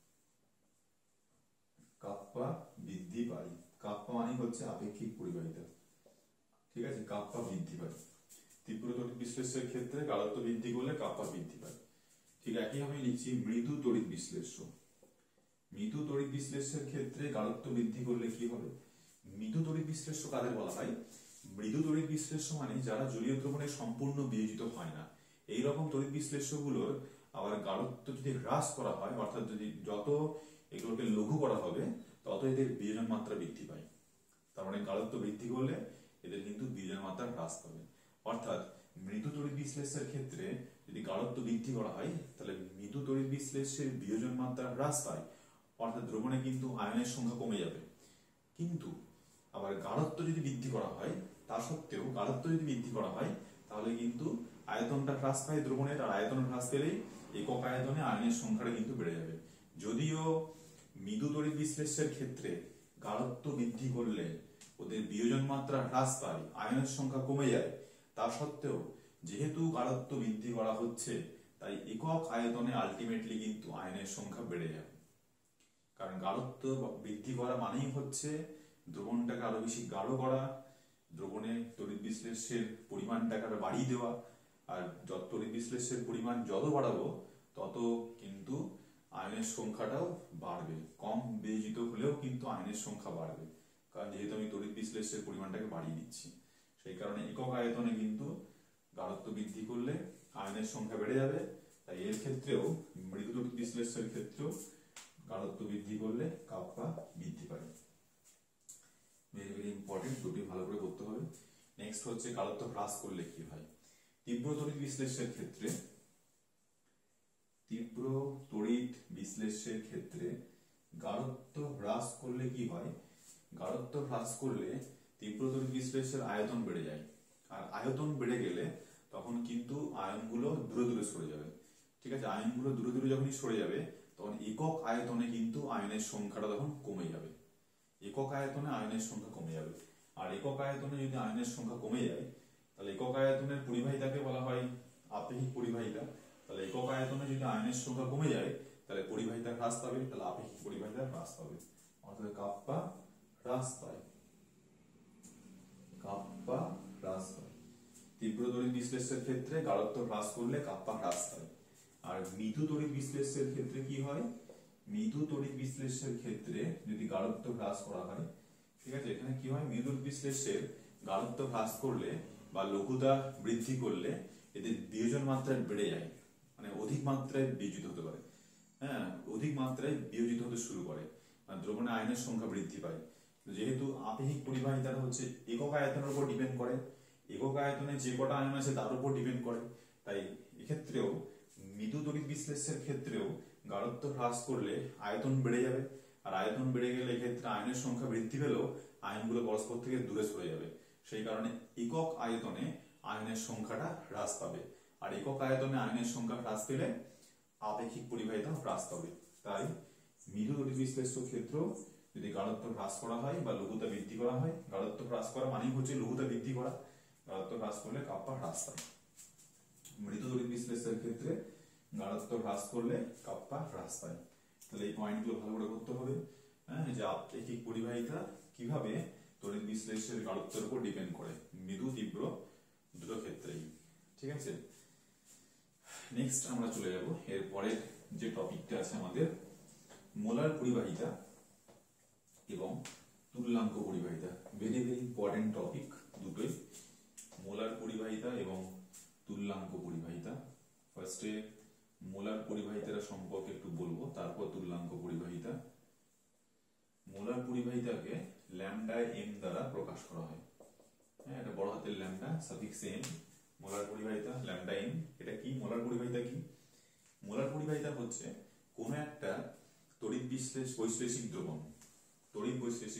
কাপ্পা বৃদ্ধি পায়। কাপ্পা মানে হচ্ছে আপেক্ষিক পরিবাহিতা। ঠিক আছে, কাপ্পা বৃদ্ধি পায়। তীব্র তড়িৎ বিশ্লেষ্যের ক্ষেত্রে গাঢ়ত্ব বৃদ্ধি করলে কাপ্পা বৃদ্ধি পায়। ঠিক একইভাবে লিখছি মৃদু তড়িৎ বিশ্লেষ্য। মৃদু তড়িৎ বিশ্লেষ্যের ক্ষেত্রে গাঢ়ত্ব বৃদ্ধি করলে কি হবে? মৃদু তড়িৎ বিশ্লেষ্য কাদের বলা হয়? মৃদু তড়িৎ বিশ্লেষ্য মানে যারা জলীয় দ্রবণে সম্পূর্ণ বিয়োজিত হয় না। এইরকম তড়িৎ বিশ্লেষ্যগুলোর আবার গাঢ়ত্ব যদি হ্রাস করা হয়, অর্থাৎ যদি যত এগুলোকে লঘু করা হবে তত এদের বিয়োজন মাত্রা বৃদ্ধি পায়। তার মানে গাঢ়ত্ব বৃদ্ধি করলে এদের কিন্তু বিয়োজন মাত্রা হ্রাস পাবে। অর্থাৎ মৃদু তড়িৎ বিশ্লেষ্যের ক্ষেত্রে যদি গাঢ়ত্ব বৃদ্ধি করা হয় তাহলে মৃদু তড়িৎ বিশ্লেষ্যের বিয়োজন মাত্রা হ্রাস পায়, অর্থাৎ দ্রবণে কিন্তু আয়নের সংখ্যা কমে যাবে। কিন্তু আবার গাঢ়ত্ব যদি বৃদ্ধি করা হয়, তা সত্ত্বেও গাঢ়ত্ব যদি বৃদ্ধি করা হয় তাহলে কিন্তু আয়তনটা হ্রাস পায় দ্রবণের, আর আয়তন হ্রাস পেলেই একক আয়তনে আয়নের সংখ্যাটা কিন্তু বেড়ে যাবে। যদিও মৃদু তড়িৎ বিশ্লেষ্যের ক্ষেত্রে গাঢ়ত্ব বৃদ্ধি করলে ওদের বিয়োজন মাত্রা হ্রাস পায়, আয়নের সংখ্যা কমে যায়, তা সত্ত্বেও যেহেতু গাঢ়ত্ব বৃদ্ধি করা হচ্ছে তাই একক আয়তনে আলটিমেটলি কিন্তু আয়নের সংখ্যা বেড়ে যাবে। কারণ গাঢ়ত্ব বৃদ্ধি করা মানেই হচ্ছে দ্রবণটাকে আরো বেশি গাঢ় করা, দ্রবণে তড়িৎ বিশ্লেষ্যের পরিমাণটাকে আরো বাড়িয়ে দেওয়া। আর যত তড়িৎ বিশ্লেষ্যের পরিমাণ যত বাড়াবো তত কিন্তু আয়নের সংখ্যাটাও বাড়বে। কম বিয়োজিত হলেও কিন্তু আয়নের সংখ্যা বাড়বে, কারণ যেহেতু আমি তড়িৎ বিশ্লেষ্যের পরিমাণটাকে বাড়িয়ে দিচ্ছি, সেই কারণে একক আয়তনে কিন্তু গাঢ়ত্ব বৃদ্ধি করলে আয়নের সংখ্যা বেড়ে যাবে। তাই এর ক্ষেত্রেও মৃদু তড়িৎ বিশ্লেষ্যের ক্ষেত্রেও গাঢ়ত্ব বৃদ্ধি করলে কাপ্পা বৃদ্ধি পায়। ভেরি ভেরি ইম্পর্টেন্ট, দুটি ভালো করে করতে হবে। নেক্সট হচ্ছে গাঢ়ত্ব হ্রাস করলে কি হয়। তীব্র তড়িৎ বিশ্লেষ্যের ক্ষেত্রে গাঢ়ত্ব হ্রাস করলে কি হয়, গাঢ়ত্ব হ্রাস করলে তীব্র তড়িৎ বিশ্লেষ্যের আয়তন বেড়ে যায়। আর আয়তন বেড়ে গেলে তখন কিন্তু আয়নগুলো দূরে দূরে সরে যাবে। ঠিক আছে, আয়নগুলো দূরে দূরে যখনই সরে যাবে তখন একক আয়তনে কিন্তু আয়নের সংখ্যাটা তখন কমে যাবে। একক আয়তনে আয়নের সংখ্যা কমে যাবে। আর একক আয়তনে যদি আয়নের সংখ্যা কমে যায় তাহলে একক আয়তনের পরিবাহিতাকে বলা হয় আপেক্ষিক পরিবাহিতা। তাহলে একক আয়তনে যদি আয়নের সংখ্যা কমে যায় তাহলে পরিবাহিতা হ্রাস পাবে, তাহলে আপেক্ষিক পরিবাহিতা হ্রাস পাবে, অর্থাৎ কাপ্পা হ্রাস পায়। কাপ্পা হ্রাস পায়। তীব্র তড়িৎ বিশ্লেষ্যের ক্ষেত্রে গাঢ়ত্ব হ্রাস করলে কাপ্পা হ্রাস পায়। আর মৃদু তড়িৎ বিশ্লেষ্যের ক্ষেত্রে কি হয়, মৃদু তড়িৎ বিশ্লেষ্যের ক্ষেত্রে যদি গাঢ়ত্ব হ্রাস করা হয়, ঠিক আছে, এখানে কি হয়, মৃদু বিশ্লেষ্যের গাঢ়ত্ব হ্রাস করলে বা লঘুতা বৃদ্ধি করলে এদের বিয়োজন মাত্রা বেড়ে যায়, মানে অধিক মাত্রায় বিয়োজিত হতে পারে। হ্যাঁ, অধিক মাত্রায় বিয়োজিত হতে শুরু করে, মানে দ্রবণে আয়নের সংখ্যা বৃদ্ধি পায়। যেহেতু আপেক্ষিক পরিবাহিতা হচ্ছে একক আয়তনের উপর ডিপেন্ড করে, একক আয়তনে যে কটা আয়ন আছে তার উপর ডিপেন্ড করে, তাই এক্ষেত্রেও মৃদু তড়িৎ বিশ্লেষ্যের ক্ষেত্রেও গাঢ়ত্ব হ্রাস করলে আয়তন বেড়ে যাবে। আর আয়তন বেড়ে গেলে এক্ষেত্রে আয়নের সংখ্যা বৃদ্ধি পেলেও আয়নগুলো পরস্পর থেকে দূরে সরে যাবে। সেই কারণে একক আয়তনে আয়নের সংখ্যাটা হ্রাস পাবে। আর একক আয়তনে আয়নের সংখ্যা হ্রাস পেলে আপেক্ষিক পরিবাহিতা হ্রাস পাবে। তাই মৃদু তড়িৎ বিশ্লেষ্যের ক্ষেত্রেও যদি গাঢ়ত্ব হ্রাস করা হয় বা লঘুতা বৃদ্ধি করা হয়, গাঢ়ত্ব হ্রাস করা মানেই হচ্ছে লঘুতা বৃদ্ধি করা, গাঢ়ত্ব হ্রাস করলে কাপ্পা হ্রাস পায়। মৃদু তড়িৎ বিশ্লেষ্যের ক্ষেত্রে গাঢ়ত্ব হ্রাস করলে কাপ্পা হ্রাস পায়। তাহলে এই পয়েন্টগুলো ভালো করে করতে হবে। হ্যাঁ, যে আপেক্ষিক পরিবাহিতা কিভাবে তড়িৎ বিশ্লেষ্যের গাঢ়ত্বের উপর ডিপেন্ড করে, মৃদু তীব্র দুটো ক্ষেত্রেই। ঠিক আছে, নেক্সট আমরা চলে যাব এর পরের যে টপিকটা আছে আমাদের, মোলার পরিবাহিতা এবং তুল্যাঙ্ক পরিবাহিতা। ভেরি ভেরি ইম্পর্টেন্ট টপিক দুটোই, মোলার পরিবাহিতা এবং তুল্যাঙ্ক পরিবাহিতা। ফার্স্টে মোলার পরিবাহিতার সম্পর্কে একটু বলবো, তারপর তুল্যাঙ্ক পরিবাহিতা। মোলার পরিবাহিতাকে ল্যামডা এম দ্বারা প্রকাশ করা হয়। হ্যাঁ, এটা বড় হাতের ল্যামডা সাফিক্স এম, মোলার পরিবাহিতা ল্যামডা এম। এটা কি মোলার পরিবাহিতা কি? মোলার পরিবাহিতা হচ্ছে কোন একটা তড়িৎ বৈশ্লেষিক দ্রবণ, তড়িৎ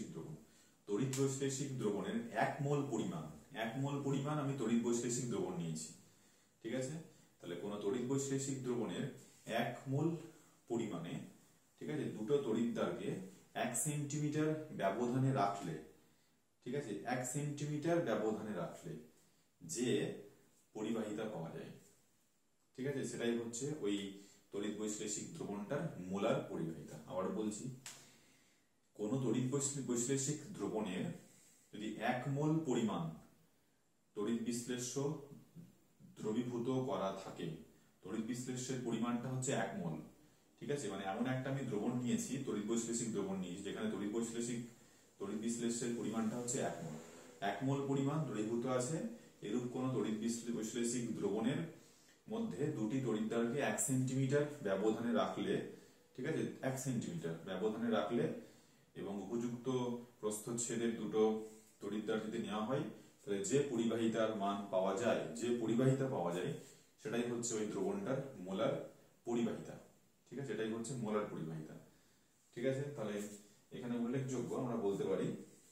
বৈশ্লেষিক দ্রবণের এক মোল পরিমাণ আমি তড়িৎ বৈশ্লেষিক দ্রবণ নিয়েছি। ঠিক আছে, তাহলে কোন তড়িৎ বৈশ্লেষিক দ্রবণের এক মোল পরিমাণে, ঠিক আছে, দুটো তড়িৎদ্বারকে 1 সেন্টিমিটার ব্যবধানে রাখলে, ঠিক আছে, 1 সেন্টিমিটার ব্যবধানে রাখলে যে পরিবাহিতা পাওয়া যায়, ঠিক আছে, সেটাই হচ্ছে ওই তড়িৎ বৈশ্লেষিক দ্রবণটার মোলার পরিবাহিতা। আবার বলছি, কোন তড়িৎ বৈশ্লেষিক দ্রবণের যদি 1 মোল পরিমাণ তড়িৎ বিশ্লেষ্য দ্রবীভূত করা থাকে, তড়িৎ বিশ্লেষ্যের পরিমাণটা হচ্ছে 1 মোল। ঠিক আছে, মানে এমন একটা আমি দ্রবণ নিয়েছি, তড়িৎ বৈশ্লেষিক দ্রবণ নিয়েছি যেখানে তড়িৎ বিশ্লেষ্যের পরিমাণটা হচ্ছে 1 মোল। 1 মোল পরিমাণ দ্রবীভূত আছে, এরূপ কোন তড়িৎ বৈশ্লেষিক দ্রবণের মধ্যে দুটি তড়িৎদ্বারকে 1 সেন্টিমিটার ব্যবধানে রাখলে, ঠিক আছে, 1 সেন্টিমিটার ব্যবধানে রাখলে এবং উপযুক্ত প্রস্থচ্ছেদের দুটো তড়িৎদ্বার যদি নেওয়া হয় তাহলে যে পরিবাহিতার মান পাওয়া যায়, যে পরিবাহিতা পাওয়া যায় সেটাই হচ্ছে ওই দ্রবণটার মোলার পরিবাহিতা। ঠিক আছে, এটাই হচ্ছে মোলার পরিবাহিতা। ঠিক আছে, তাহলে এখানে উল্লেখযোগ্য আমরা বলতে পারি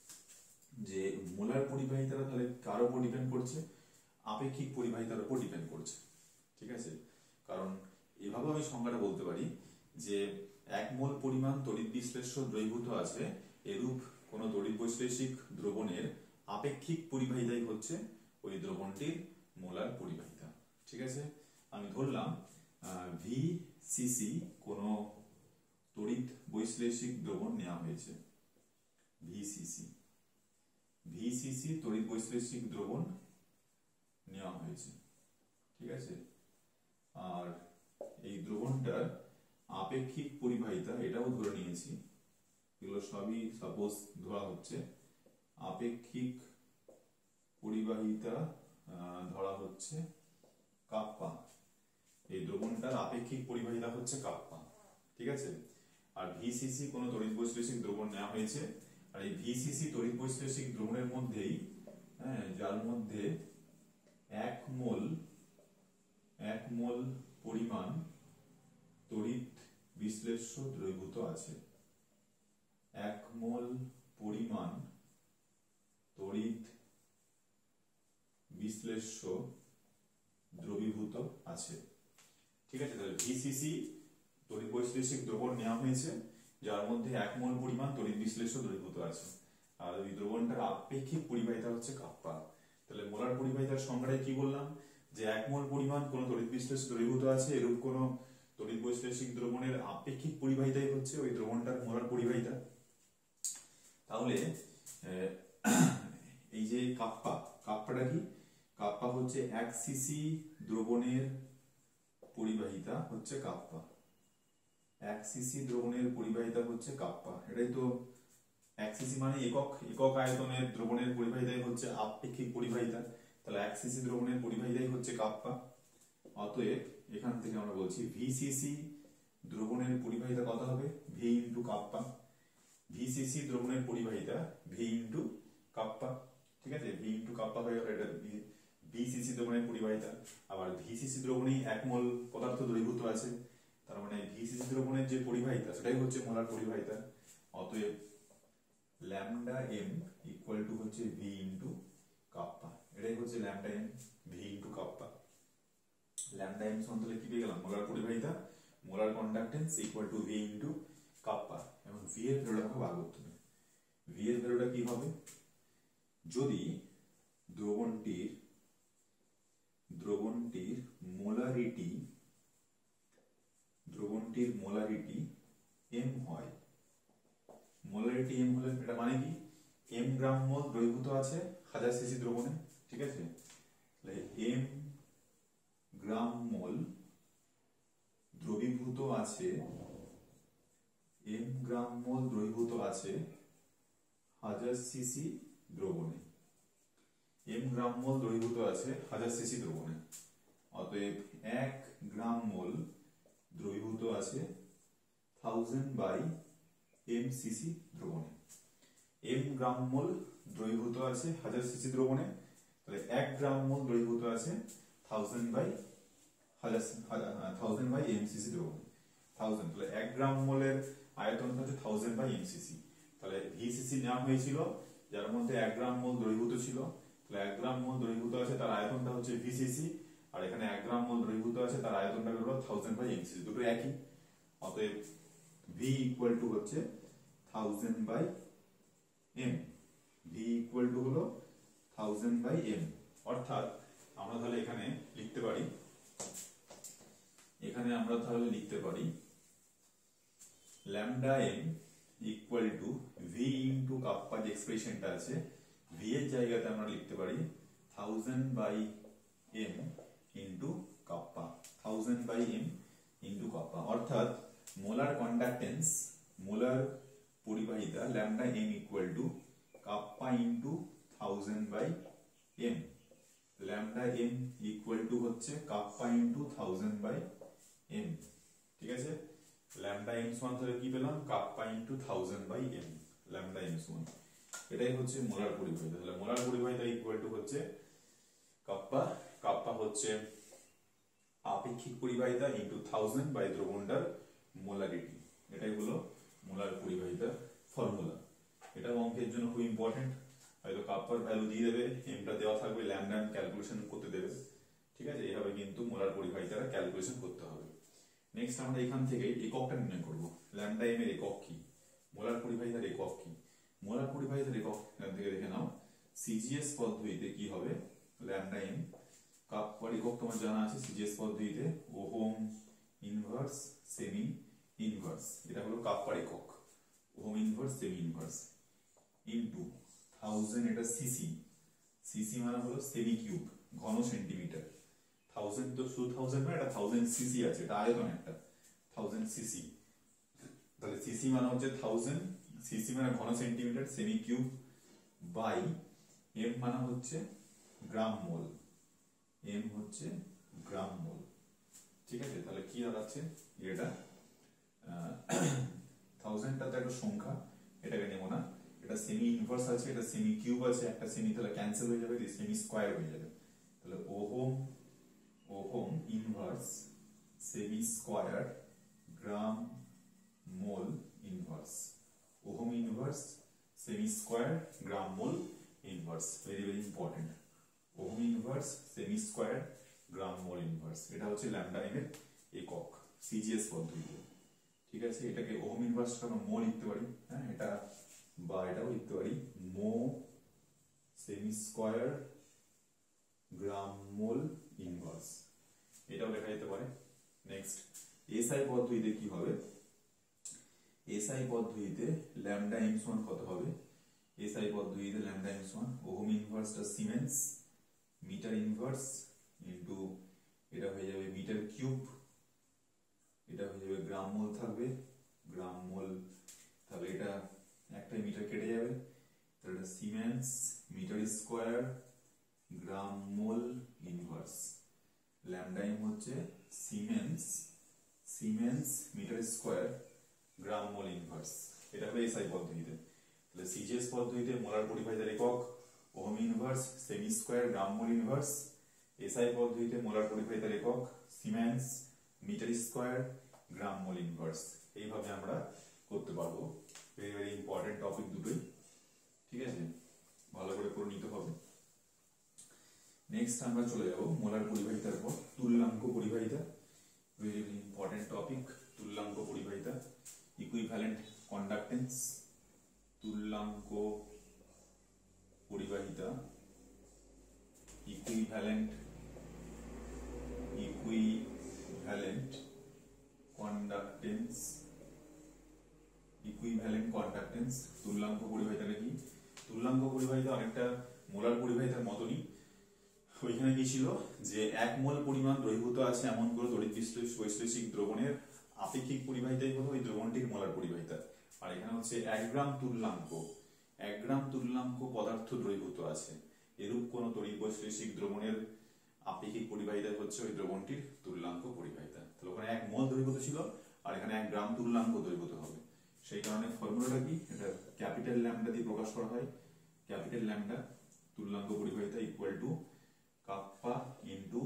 যে মোলার পরিবাহিতাটা তাহলে কার উপর ডিপেন্ড করছে, আপেক্ষিক পরিবাহিতার উপর ডিপেন্ড করছে। ঠিক আছে, কারণ এভাবে আমি সংজ্ঞাটা বলতে পারি যে 1 মোল পরিমাণ তড়িৎ বিশ্লেষ্য দ্রবীভূত আছে, এরূপ কোন তড়িৎ বৈশ্লেষিক দ্রবণের আপেক্ষিক পরিবাহিতাই হচ্ছে ওই দ্রবণটির মোলার পরিবাহিতা। ঠিক আছে, আমি ধরলাম ভিসিসি কোন তড়িৎ বৈশ্লেষিক দ্রবণ নেওয়া হয়েছে, ভিসিসি তড়িৎ বৈশ্লেষিক দ্রবণ নেওয়া হয়েছে। ঠিক আছে, আর এই দ্রবণটার আপেক্ষিক পরিবাহিতা এটাও ধরে নিয়েছি, এগুলো সবই সাপোজ ধরা হচ্ছে আপেক্ষিক পরিবাহিতা ধরা হচ্ছে কাপ্পা। এই দ্রবণটার আপেক্ষিক পরিবাহিতা হচ্ছে কাপ্পা, ঠিক আছে। আর ভিসিসি কোনো তড়িৎ বৈশ্লেষিক দ্রবণ নেওয়া হয়েছে, আর এই ভিসিসি তড়িৎ বৈশ্লেষিক দ্রবণের মধ্যেই, যার মধ্যে 1 মোল পরিমাণ তড়িৎ বিশ্লেষ্য দ্রবীভূত আছে। 1 মোল পরিমাণ তড়িৎ বিশ্লেষ্য দ্রবীভূত আছে, ঠিক আছে। তাহলে ভিসিসি তড়িৎ বৈশ্লেষিক দ্রবণ নেওয়া হয়েছে, যার মধ্যে 1 মোল পরিমাণ তড়িৎ বিশ্লেষ্য দ্রবীভূত আছে, আর ওই দ্রবণটার আপেক্ষিক পরিবাহিতা হচ্ছে কাপ্পা। তাহলে মোলার পরিবাহিতার সংজ্ঞায় কি বললাম, যে 1 মোল পরিমাণ কোন তড়িৎ বিশ্লেষ্য দ্রবীভূত আছে, এরূপ কোন তড়িৎ বৈশ্লেষিক দ্রবণের আপেক্ষিক পরিবাহিতাই হচ্ছে ওই দ্রবণটার মোলার পরিবাহিতা। তাহলে এই যে কাপ্পাটা কি, কাপ্পা হচ্ছে 1 সিসি দ্রবণের পরিবাহিতা হচ্ছে কাপ্পা। 1 সিসি দ্রবণের পরিবাহিতা হচ্ছে কাপ্পা। এটাই তো 1 সিসি মানে একক আয়তনের দ্রবণের পরিবাহিতাই হচ্ছে আপেক্ষিক পরিবাহিতা। তাহলে 1 সিসি দ্রবণের পরিবাহিতাই হচ্ছে কাপ্পা। অতএব এখান থেকে আমরা বলছি ভিসিসি দ্রবণের পরিবাহিতা কত হবে, ভি ইনটু কাপ্পা। ভিসিসি দ্রবণের পরিবাহিতা ভি ইনটু কাপ্পা, ঠিক আছে। ভি ইনটু কাপ্পা হয়ে গেল এটা ভিসিসি দ্রবণের পরিবাহিতা। আবার ভিসিসি দ্রবণেই 1 মোল পদার্থ দ্রবীভূত আছে, তার মানে ভিসিসি দ্রবণের যে পরিবাহিতা সেটাই হচ্ছে মোলার পরিবাহিতা। অতএব ল্যামডা এম ইকুয়াল টু হচ্ছে ভি ইনটু কাপ্পা। এটাই হচ্ছে lambda M, V into kappa. Lambda M সমান তাহলে কি পেয়ে গেলাম, মোলার পরিবাহিতা, molar conductance equal to V into kappa. এবং ভি এর ভ্যালুটা বার করতে হবে। ভি এর ভ্যালুটা কি হবে, যদি দ্রবণটির মোলারিটি m হয়, মোলারিটি m হলে এটা মানে কি, m গ্রাম মোল দ্রবীভূত আছে 1000 সিসি দ্রবণে, ঠিক আছে। তাহলে m গ্রাম মোল দ্রবীভূত আছে, m গ্রাম মোল দ্রবীভূত আছে 1000 সিসি দ্রবণে। m গ্রাম মোল দ্রবীভূত আছে 1000 সিসি দ্রবণে। অতএব 1 গ্রাম মোল দ্রবীভূত আছে 1000 বাই m সিসি দ্রবণে। m গ্রাম মোল দ্রবীভূত আছে 1000 সিসি দ্রবণে, তাহলে 1 গ্রাম মোল দ্রবীভূত আছে 1000 বাই m সিসি দ্রবণে। 1000, তাহলে 1 গ্রাম মোলের আয়তনটা হচ্ছে 1000 বাই m সিসি। তাহলে ভিসিসি নেওয়া হয়েছিল, যার মধ্যে 1 গ্রাম মোল দ্রবীভূত ছিল, তাহলে 1 গ্রাম মোল দ্রবীভূত আছে, তার আয়তনটা হচ্ছে ভিসিসি। আর এখানে 1 গ্রাম মোল দ্রবীভূত আছে, তার আয়তনটা হলো 1000 বাই m সিসি, দুটো একই। অতএব ভি ইকুয়াল টু হচ্ছে 1000 by m, V equal to হলো 1000 বাই m। অর্থাৎ আমরা তাহলে এখানে লিখতে পারি lambda M equal to V into kappa, যে এক্সপ্রেশনটা আছে, ভি এর জায়গাতে আমরা লিখতে পারি 1000 by m into kappa, 1000 by m into kappa. অর্থাৎ মোলার কন্ডাক্টেন্স, মোলার পরিবাহিতা lambda M equal to kappa into 1000 by m। Lambda M equal to হচ্ছে কাপ্পা ইনটু 1000 বাই m, ঠিক আছে। ল্যামডা এম সমান তাহলে কি পেলাম, kappa into 1000 by m, lambda M সমান। এটাই হচ্ছে মোলার পরিবাহিতা। তাহলে মোলার পরিবাহিতা ইকুয়াল টু হচ্ছে কাপ্পা, কাপ্পা হচ্ছে আপেক্ষিক পরিবাহিতা ইনটু 1000 বাই দ্রবণটার মোলারিটি। এটাই হলো মোলার পরিবাহিতার ফর্মুলা। এটা অঙ্কের জন্য খুব ইম্পর্টেন্ট। হয়তো কাপ্পার ভ্যালু দিয়ে দেবে, এমটা দেওয়া থাকবে, ল্যামডা এম ক্যালকুলেশন করতে দেবে, ঠিক আছে। এইভাবে কিন্তু মোলার পরিবাহিতাটা ক্যালকুলেশন করতে হবে। নেক্সট আমরা এখান থেকে এককটা নির্ণয় করব। ল্যামডা এম এর একক কি, মোলার পরিবাহিতার একক কি। মোলার পরিবাহিতার একক এখান থেকে দেখে নাও, সিজিএস পদ্ধতিতে কি হবে, ল্যামডা এম কাপ্পার একক তোমার জানা আছে, সিজিএস পদ্ধতিতে ওহম ইনভার্স সেমি ইনভার্স, এটা হলো কাপ্পার একক, ওহম ইনভার্স সেমি ইনভার্স, ইনটু 1000, এটা সিসি, সিসি মানে হলো সেমি কিউব, ঘন সেন্টিমিটার। 1000 তো শুধু 1000 না, এটা 1000 সিসি আছে, এটা আয়তন একটা 1000 সিসি। তাহলে সিসি মানে হচ্ছে 1000, সিসি মানে ঘন সেন্টিমিটার, সেমি কিউব বাই এম মানে হচ্ছে গ্রাম মোল, এম হচ্ছে গ্রাম মোল। ঠিক আছে, তাহলে কি দাঁড়াচ্ছে এটা 1000টা তো একটা সংখ্যা, এটাকে নেব না, এটা সেমি ইনভার্স আছে, এটা সেমি কিউব আছে, একটা সেমি তাহলে ক্যান্সেল হয়ে যাবে, সেমি স্কয়ার হয়ে যাবে। তাহলে ওহম ইনভার্স সেমি square gram mole inverse, ohm inverse সেমি square gram mole inverse, very very important. Ohm inverse সেমি স্কয়ার গ্রাম মোল ইনভার্স, এটা হচ্ছে ল্যামডা এম এর একক সিজিএস পদ্ধতিতে। ঠিক আছে, এটাকে ওহম ইনভার্সটা আমরা মো লিখতে পারি, হ্যাঁ, এটা বা এটাও লিখতে পারি মো সেমি স্কয়ার গ্রাম মোল ইনভার্স, এটাও লেখা যেতে পারে। নেক্সট এসআই পদ্ধতিতে কি হবে, এসআই পদ্ধতিতে ল্যামডা এম সমান কত হবে, এসআই পদ্ধতিতে ল্যামডা এম সমান ওহম ইনভার্সটা সিমেন্স মিটার ইনভার্স ইনটু এটা হয়ে যাবে মিটার কিউব, এটা হয়ে যাবে গ্রাম মোল থাকবে, গ্রাম মোল, তাহলে এটা একটা মিটার কেটে যাবে, তাহলে এটা siemens metre square gram mole inverse, lambda M হচ্ছে siemens metre square gram mole inverse, এটা হবে এসআই পদ্ধতিতে। তাহলে সিজিএস পদ্ধতিতে মোলার পরিবাহিতার একক ওহম ইনভার্স সেমি square gram mole inverse, SI পদ্ধতিতে মোলার পরিবাহিতার একক siemens metre square gram mole inverse. এইভাবে আমরা করতে পারবো, ভেরি ভেরি ইম্পর্টেন্ট টপিক দুটোই। ঠিক আছে, ভালো করে করে নিতে হবে। নেক্সট আমরা চলে যাব মোলার পরিবাহিতার পর তুল্যাঙ্ক পরিবাহিতা, ভেরি ভেরি ইম্পর্টেন্ট টপিক। তুল্যাঙ্ক পরিবাহিতা, ইকুইভ্যালেন্ট কন্ডাক্টেন্স, তুল্যাঙ্ক পরিবাহিতা, ইকুইভ্যালেন্ট কন্ডাক্টেন্স, ইকুইভ্যালেন্ট কন্ডাক্টেন্স। তুল্যাঙ্ক পরিবাহিতাটা কি, তুল্যাঙ্ক পরিবাহিতা অনেকটা মোলার পরিবাহিতার মতনই। ওইখানে কি ছিল যে 1 মোল পরিমাণ দ্রবীভূত আছে এমন করে তড়িৎ বৈশ্লেষিক দ্রবণের আপেক্ষিক পরিবাহিতাই হলো ওই দ্রবণটির মোলার পরিবাহিতা। আর এখানে হচ্ছে 1 গ্রাম তুল্যাঙ্ক পদার্থ দ্রবীভূত আছে, এরূপ কোন তড়িৎ বৈশ্লেষিক দ্রবণের আপেক্ষিক পরিবাহিতা হচ্ছে ওই দ্রবণটির তুল্যাঙ্ক পরিবাহিতা। তাহলে ওখানে 1 মোল দ্রবীভূত ছিল আর এখানে 1 গ্রাম তুল্যাঙ্ক দ্রবীভূত হবে। সেই কারণে ফর্মুলাটা কি, এটা ক্যাপিটাল ল্যামডা দিয়ে প্রকাশ করা হয়, ক্যাপিটাল ল্যামডা তুল্যাঙ্ক পরিবাহিতা equal to kappa into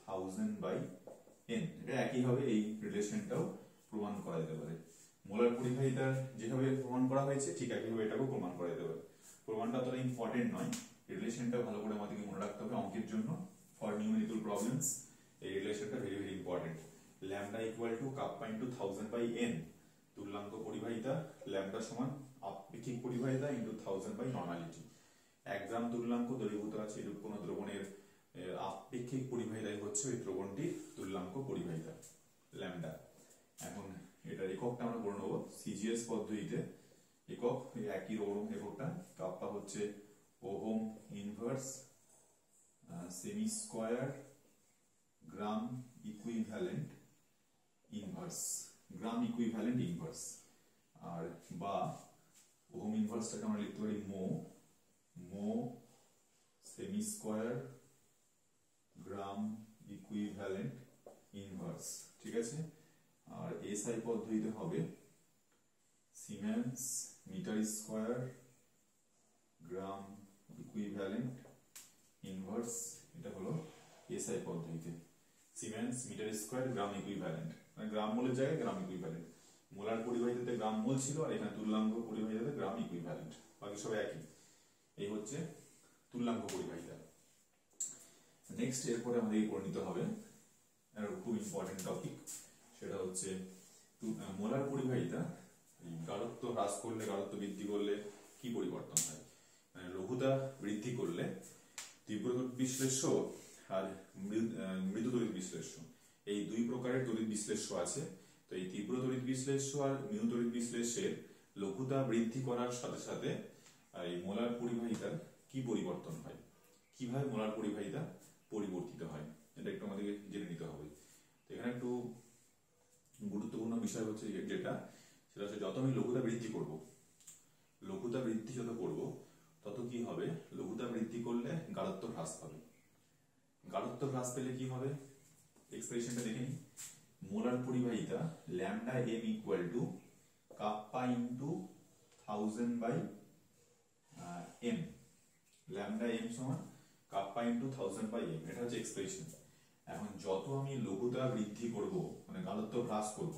1000/n, এটা একই হবে, এই রিলেশনটাও প্রমাণ করা যেতে পারে। মোলার পরিবাহিতা যেভাবে প্রমাণ করা হয়েছে ঠিক একইভাবে এটাকেও প্রমাণ করা যেতে পারে। প্রমাণটা অতটা ইম্পর্টেন্ট নয়, রিলেশনটা ভালো করে আমাদেরকে মনে রাখতে হবে অঙ্কের জন্য, ফর নিউমেরিক্যাল প্রবলেমস এই রিলেশনটা very very important. Lambda equal to kappa into 1000/n, তুল্যাঙ্ক পরিবাহিতা, ল্যামডা সমান আপেক্ষিক পরিবাহিতা ইনটু 1000/নর্মালিটি। 1 গ্রাম তুল্যাঙ্ক দ্রবীভূত আছে এরূপ কোন দ্রবণের আপেক্ষিক পরিবাহিতাই হচ্ছে ওই দ্রবণটির তুল্যাঙ্ক পরিবাহিতা ল্যামডা। এখন এটার এককটা আমরা করে নেব সিজিএস পদ্ধতিতে, একক একই রকম এককটা, কাপ্পা হচ্ছে ওহম ইনভার্স সেমি square gram equivalent inverse, gram equivalent inverse, আর বা ওহম ইনভার্সটাকে আমরা লিখতে পারি মো সেমি স্কয়ার গ্রাম ইকুইভ্যালেন্ট ইনভার্স। ঠিক আছে, আর এসআই পদ্ধতিতে হবে siemens metre square gram equivalent inverse, এটা হলো এসআই পদ্ধতিতে siemens metre square gram equivalent, মানে গ্রাম মোলের জায়গায় গ্রাম ইকুইভ্যালেন্ট। মোলার পরিবাহিতাতে গ্রাম মোল ছিল আর এখানে তুল্যাঙ্ক পরিবাহিতাতে গ্রাম ইকুইভ্যালেন্ট, বাকি সব একই। এই হচ্ছে তুল্যাঙ্ক পরিবাহিতা। নেক্সট এরপরে আমাদের পড়ে নিতে হবে খুব ইম্পর্টেন্ট টপিক, সেটা হচ্ছে মোলার পরিবাহিতা গাঢ়ত্ব হ্রাস করলে গাঢ়ত্ব বৃদ্ধি করলে কি পরিবর্তন হয়, মানে লঘুতা বৃদ্ধি করলে তীব্র তড়িৎ বিশ্লেষ্য আর মৃদু তড়িৎ বিশ্লেষ্য, এই দুই প্রকারের তড়িৎ বিশ্লেষ্য আছে। তো এই তীব্র তড়িৎ বিশ্লেষ্য আর মৃদু তড়িৎ বিশ্লেষ্যের লঘুতা বৃদ্ধি করার সাথে সাথে এই মোলার পরিবাহিতার কি পরিবর্তন হয়, কিভাবে মোলার পরিবাহিতা পরিবর্তিত হয়, এটা একটু আমাদেরকে জেনে নিতে হবে। তো এখানে একটু গুরুত্বপূর্ণ বিষয় হচ্ছে সেটা হচ্ছে যত আমি লঘুতা বৃদ্ধি যত করব তত কি হবে, লঘুতা বৃদ্ধি করলে গাঢ়ত্ব হ্রাস পাবে। গাঢ়ত্ব হ্রাস পেলে কি হবে, এক্সপ্রেশনটা দেখে নিই। মোলার পরিবাহিতা lambda M equal to kappa into 1000/m, lambda M সমান কাপ্পা ইন্টু 1000/m, এটা হচ্ছে এক্সপ্রেশন। এখন যত আমি লঘুতা বৃদ্ধি করব, মানে গাঢ়ত্ব হ্রাস করব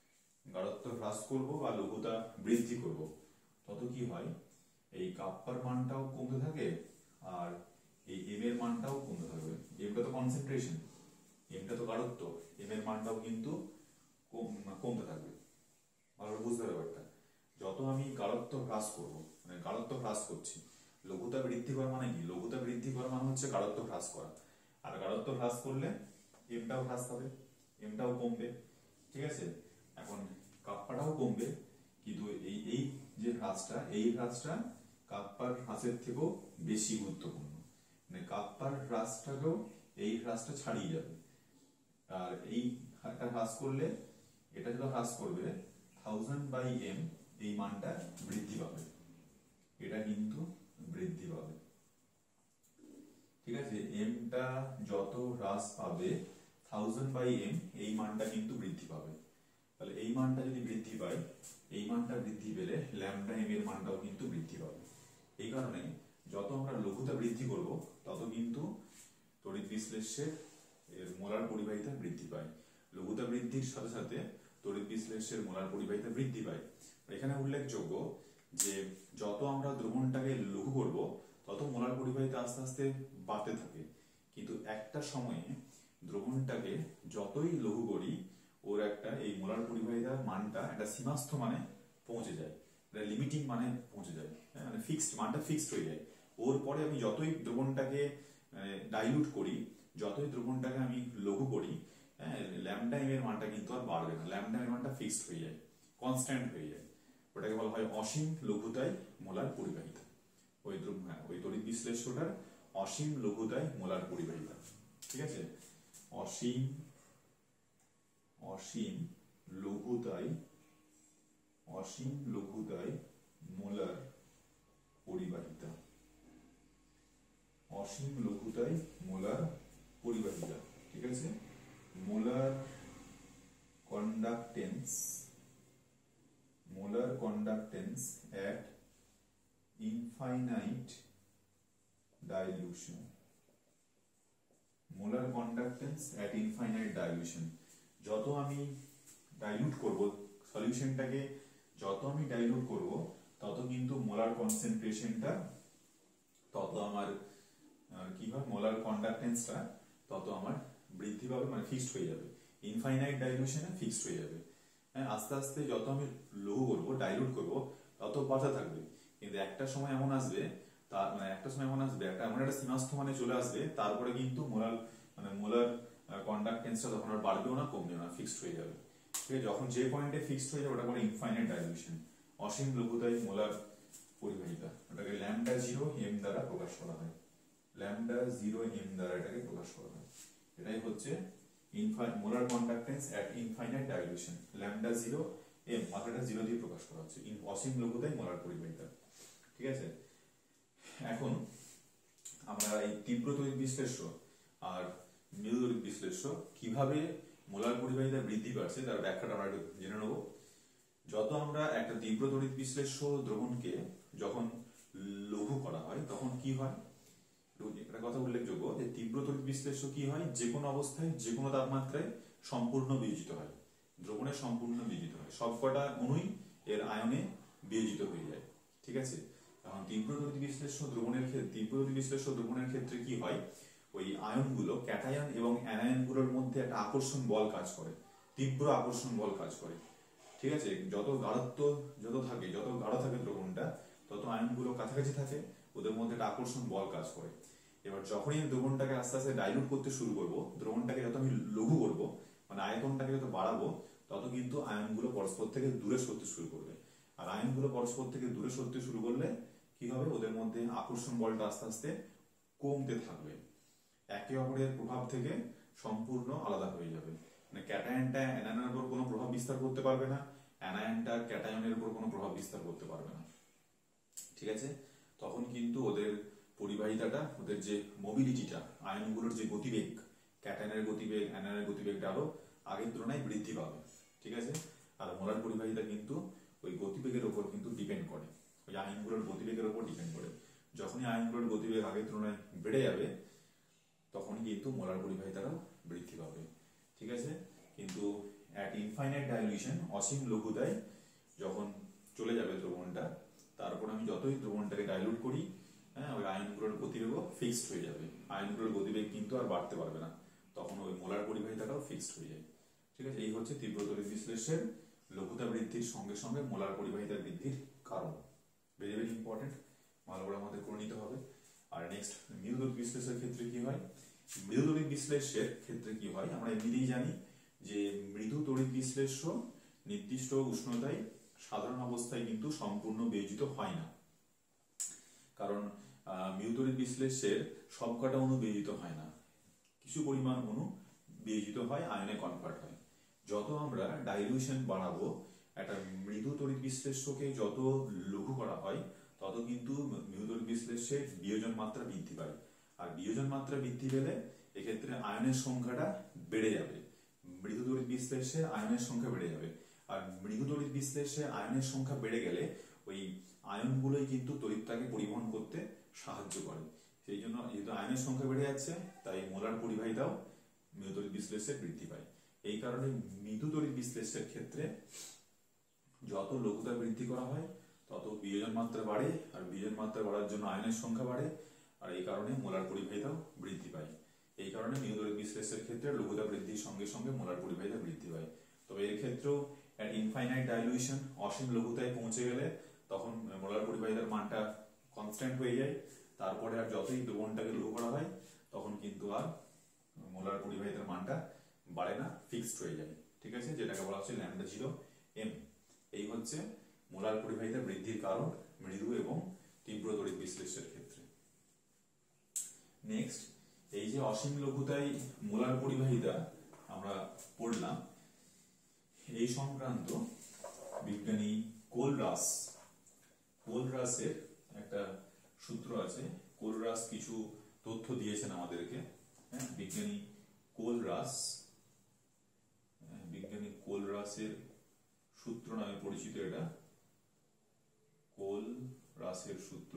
বা লঘুতা বৃদ্ধি করব, তত কি হয়, এই কাপ্পার মানটাও কমতে থাকে আর এই এম এর মানটাও কমতে থাকবে। এমটা তো কনসেন্ট্রেশন, এমটা তো গাঢ়ত্ব, এম এর মানটাও কিন্তু কমতে থাকবে। ভালো বুঝতে হবে ব্যাপারটা। যত আমি গাঢ়ত্ব হ্রাস করব, মানে গাঢ়ত্ব হ্রাস করছি, লঘুতা বৃদ্ধি করা মানে কি, লঘুতা বৃদ্ধি করা মানে হচ্ছে গাঢ়ত্ব হ্রাস করা। আর গাঢ়ত্ব হ্রাস করলে এমটাও হ্রাস পাবে, এমটাও কমবে, ঠিক আছে। এখন কাপ্পাটাও কমবে, কিন্তু এই এই যে হ্রাসটা, এই হ্রাসটা কাপ্পার হ্রাসের থেকেও বেশি গুরুত্বপূর্ণ। মানে কাপ্পার হ্রাসটাকেও এই হ্রাসটা ছাড়িয়ে যাবে। আর এই হ্রাস করলে এটা যেটা হ্রাস করবে 1000/m, এই মানটা বৃদ্ধি পাবে, এটা কিন্তু বৃদ্ধি পাবে, ঠিক আছে। এমটা যত হ্রাস পাবে 1000/m, এই মানটা কিন্তু বৃদ্ধি পাবে। তাহলে এই মানটা যদি বৃদ্ধি পায়, এই মানটা বৃদ্ধি পেলে ল্যামডা এম এর মানটাও কিন্তু বৃদ্ধি পাবে। এই কারণে যত আমরা লঘুতা বৃদ্ধি করব, তত কিন্তু তড়িৎ বিশ্লেষ্যের এর মোলার পরিবাহিতা বৃদ্ধি পায়। লঘুতা বৃদ্ধির সাথে সাথে তড়িৎ বিশ্লেষ্যের মোলার পরিবাহিতা বৃদ্ধি পায়। এখানে উল্লেখযোগ্য যে যত আমরা দ্রবণটাকে লঘু করব, তত মোলার পরিবাহিতা আস্তে আস্তে বাড়তে থাকে। কিন্তু একটা সময়ে দ্রবণটাকে যতই লঘু করি, ওর একটা এই মোলার পরিবাহিতার মানটা একটা সীমাস্থ মানে পৌঁছে যায়, একটা লিমিটিং মানে পৌঁছে যায়, মানে ফিক্সড মানটা ফিক্সড হয়ে যায়। ওর পরে আমি যতই দ্রবণটাকে ডাইলুট করি, যতই দ্রবণটাকে আমি লঘু করি, ল্যামডা এম এর মানটা কিন্তু আর বাড়বে না, ল্যামডা এর মানটা ফিক্সড হয়ে যায়, কনস্ট্যান্ট হয়ে যায়। ওটাকে বলা হয় অসীম লঘুতায় মোলার পরিবাহিতা। ওই তড়িৎ বিশ্লেষ্যটার অসীম লঘুতায় মোলার পরিবাহিতা, ঠিক আছে। অসীম লঘুতায় মোলার পরিবাহিতা, অসীম লঘুতায় মোলার পরিবাহিতা, ঠিক আছে। Molar conductance at infinite dilution, molar conductance at infinite dilution। যত আমি ডাইলুট করব সলিউশনটাকে, যত আমি ডাইলুট করব, তত কিন্তু মোলার কনসেন্ট্রেশনটা, তত আমার কি হয়, মোলার কন্ডাক্টেন্সটা তত আমার বৃদ্ধি পাবে, মানে ফিক্সড হয়ে যাবে, ইনফাইনাইট ডাইলুশনে ফিক্সড হয়ে যাবে। হ্যাঁ, আস্তে আস্তে যত আমি লঘু করব, ডাইলুট করব, তত বাড়তে থাকবে। কিন্তু একটা সময় এমন আসবে, একটা এমন একটা সীমাস্থ মানে চলে আসবে, তারপরে কিন্তু মোলার কন্ডাক্টেন্সটা তখন আর বাড়বেও না, কমবেও না, ফিক্সড হয়ে যাবে। ঠিক আছে, যখন যে পয়েন্টে ফিক্সড হয়ে যাবে, ওটা বলে ইনফাইনাইট ডাইলুশন, অসীম লঘুতায় মোলার পরিবাহিতা। ওটাকে ল্যামডা 0 m দ্বারা প্রকাশ করা হয়, ল্যামডা 0 m দ্বারা এটাকে প্রকাশ করা হয়। এটাই হচ্ছে molar conductance at infinite dilution, lambda 0 m, মাত্রাটা 0 দিয়ে প্রকাশ করা হচ্ছে, অসীম লঘুতায় মোলার পরিবাহিতা, ঠিক আছে। এখন আমরা এই তীব্র তড়িৎ বিশ্লেষ্য আর মৃদু তড়িৎ বিশ্লেষ্য কিভাবে মোলার পরিবাহিতা বৃদ্ধি পাচ্ছে তার ব্যাখ্যাটা আমরা একটু জেনে নেব। যত আমরা একটা তীব্র তড়িৎ বিশ্লেষ্য দ্রবণকে যখন লঘু করা হয়, তখন কি হয়, একটা কথা উল্লেখযোগ্য যে তীব্র তড়িৎ বিশ্লেষ্য কি হয়, যে কোনো অবস্থায় যে কোনো তাপমাত্রায় সম্পূর্ণ বিয়োজিত হয়, দ্রবণে সম্পূর্ণ বিয়োজিত হয়, সবকটা অণুই এর আয়নে বিয়োজিত হয়ে যায়, ঠিক আছে। এখন তীব্র তড়িৎ বিশ্লেষ্য দ্রবণের ক্ষেত্রে কি হয়, ওই আয়নগুলো, ক্যাটায়ন এবং অ্যানায়নগুলোর মধ্যে একটা আকর্ষণ বল কাজ করে, তীব্র আকর্ষণ বল কাজ করে, ঠিক আছে। যত গাঢ় থাকে দ্রবণটা, তত আয়নগুলো কাছাকাছি থাকে, ওদের মধ্যে একটা আকর্ষণ বল কাজ করে। এবার যখনই দ্রবণটাকে আস্তে আস্তে ডাইলুট করতে শুরু করব, দ্রবণটাকে যত আমি লঘু করব, মানে আয়তনটাকে যত বাড়াবো, তত কিন্তু আয়নগুলো পরস্পর থেকে দূরে সরতে শুরু করবে। আর আয়নগুলো পরস্পর থেকে দূরে সরতে শুরু করলে কি হবে, ওদের মধ্যে আকর্ষণ বলটা আস্তে আস্তে কমতে থাকবে, একে অপরের প্রভাব থেকে সম্পূর্ণ আলাদা হয়ে যাবে। মানে ক্যাটায়নটা অ্যানায়নের উপর কোনো প্রভাব বিস্তার করতে পারবে না, অ্যানায়নটা ক্যাটায়নের উপর কোনো প্রভাব বিস্তার করতে পারবে না, ঠিক আছে। তখন কিন্তু ওদের পরিবাহিতাটা, ওদের যে মোবিলিটিটা, আয়নগুলোর যে গতিবেগ, ক্যাটায়নের গতিবেগ, অ্যানায়নের গতিবেগটা আরো আগের তুলনায় বৃদ্ধি পাবে। ঠিক আছে? আর মোলার পরিবাহিতা কিন্তু ওই গতিবেগের উপর কিন্তু ডিপেন্ড করে, ওই আয়নগুলোর গতিবেগের উপর ডিপেন্ড করে। যখনই আয়নগুলোর গতিবেগ আগের তুলনায় বেড়ে যাবে তখনই কিন্তু মোলার পরিবাহিতাটাও বৃদ্ধি পাবে। ঠিক আছে? কিন্তু অ্যাট ইনফাইনাইট ডাইলিউশন, অসীম লঘুতায় যখন চলে যাবে দ্রবণটা, তারপর আমি যতই দ্রবণটাকে ডাইলুট করি, হ্যাঁ, ওই আয়নগুলোর গতিবেগও ফিক্সড হয়ে যাবে। আয়নগুলোর গতিবেগ কিন্তু আর বাড়তে পারবে না, তখন ওই মোলার পরিবাহিতাটাও ফিক্সড হয়ে যায়। ঠিক আছে? এই হচ্ছে তীব্র তড়িৎ বিশ্লেষের লঘুতা বৃদ্ধির সঙ্গে সঙ্গে মোলার পরিবাহিতা বৃদ্ধির কারণ। ভেরি ভেরি ইম্পর্টেন্ট, ভালো করে আমাদের করে নিতে হবে। আর নেক্সট, মৃদু তড়িৎ বিশ্লেষের ক্ষেত্রে কি হয়? মৃদু তড়িৎ বিশ্লেষের ক্ষেত্রে কি হয় আমরা এমনিতেই জানি যে মৃদু তড়িৎ বিশ্লেষ্য নির্দিষ্ট উষ্ণতায় সাধারণ অবস্থায় কিন্তু সম্পূর্ণ বিয়োজিত হয় না। কারণ মৃদু তড়িৎ বিশ্লেষ্যের সবকটা অণু বিয়োজিত হয় না, কিছু পরিমাণ অণু বিয়োজিত হয়, আয়নে কনভার্ট হয়। যত আমরা ডাইলিউশন বাড়াবো, একটা মৃদু তড়িৎ বিশ্লেষ্যকে যত লঘু করা হয়, তত কিন্তু মৃদু তড়িৎ বিশ্লেষ্যের বিয়োজন মাত্রা বৃদ্ধি পায়। আর বিয়োজন মাত্রা বৃদ্ধি পেলে এক্ষেত্রে আয়নের সংখ্যাটা বেড়ে যাবে। মৃদু তড়িৎ বিশ্লেষ্যে আয়নের সংখ্যা বেড়ে যাবে। আর মৃদু তড়িৎ বিশ্লেষ্যে আয়নের সংখ্যা বেড়ে গেলে ওই আয়নগুলোই কিন্তু তড়িৎটাকে পরিবহন করতে সাহায্য করে। সেই জন্য যেহেতু আয়নের সংখ্যা বেড়ে যাচ্ছে, তাই মোলার পরিবাহিতাও মৃদু তড়িৎ বিশ্লেষ্যে বৃদ্ধি পায়। এই কারণে মৃদু তড়িৎ বিশ্লেষ্যের ক্ষেত্রে যত লঘুতা বৃদ্ধি করা হয় তত বিয়োজন মাত্রা বাড়ে, আর বিয়োজন মাত্রা বাড়ার জন্য আয়নের সংখ্যা বাড়ে, আর এই কারণে মোলার পরিবাহিতাও বৃদ্ধি পায়। এই কারণে মৃদু তড়িৎ বিশ্লেষের ক্ষেত্রে লঘুতা বৃদ্ধির সঙ্গে সঙ্গে মোলার পরিবাহিতা বৃদ্ধি পায়। তবে এর ক্ষেত্রেও ইনফাইনাইট ডাইলিউশন, অসীম লঘুতায় পৌঁছে গেলে তখন মোলার পরিবাহিতার মানটা কনস্ট্যান্ট হয়ে যায়। তারপরে আর যতই দ্রবণটাকে লঘু করা হয় তখন কিন্তু আর মোলার পরিবাহিতার মানটা বাড়ে না, ফিক্সড হয়ে যায়। ঠিক আছে? যেটাকে বলা হচ্ছে λ0m। এই হচ্ছে মোলার পরিবাহিতা বৃদ্ধির কারণ মৃদু এবং তীব্র তড়িৎ বিশ্লেষের ক্ষেত্রে। নেক্সট, এই যে অসীম লঘুতায় মোলার পরিবাহিতা আমরা পড়লাম, এই সংক্রান্ত বিজ্ঞানী কোলরাসের একটা সূত্র আছে। কোলরাস কিছু তথ্য দিয়েছেন আমাদেরকে। হ্যাঁ, বিজ্ঞানী কোলরাসের সূত্র নামে পরিচিত এটা। কোলরাসের সূত্র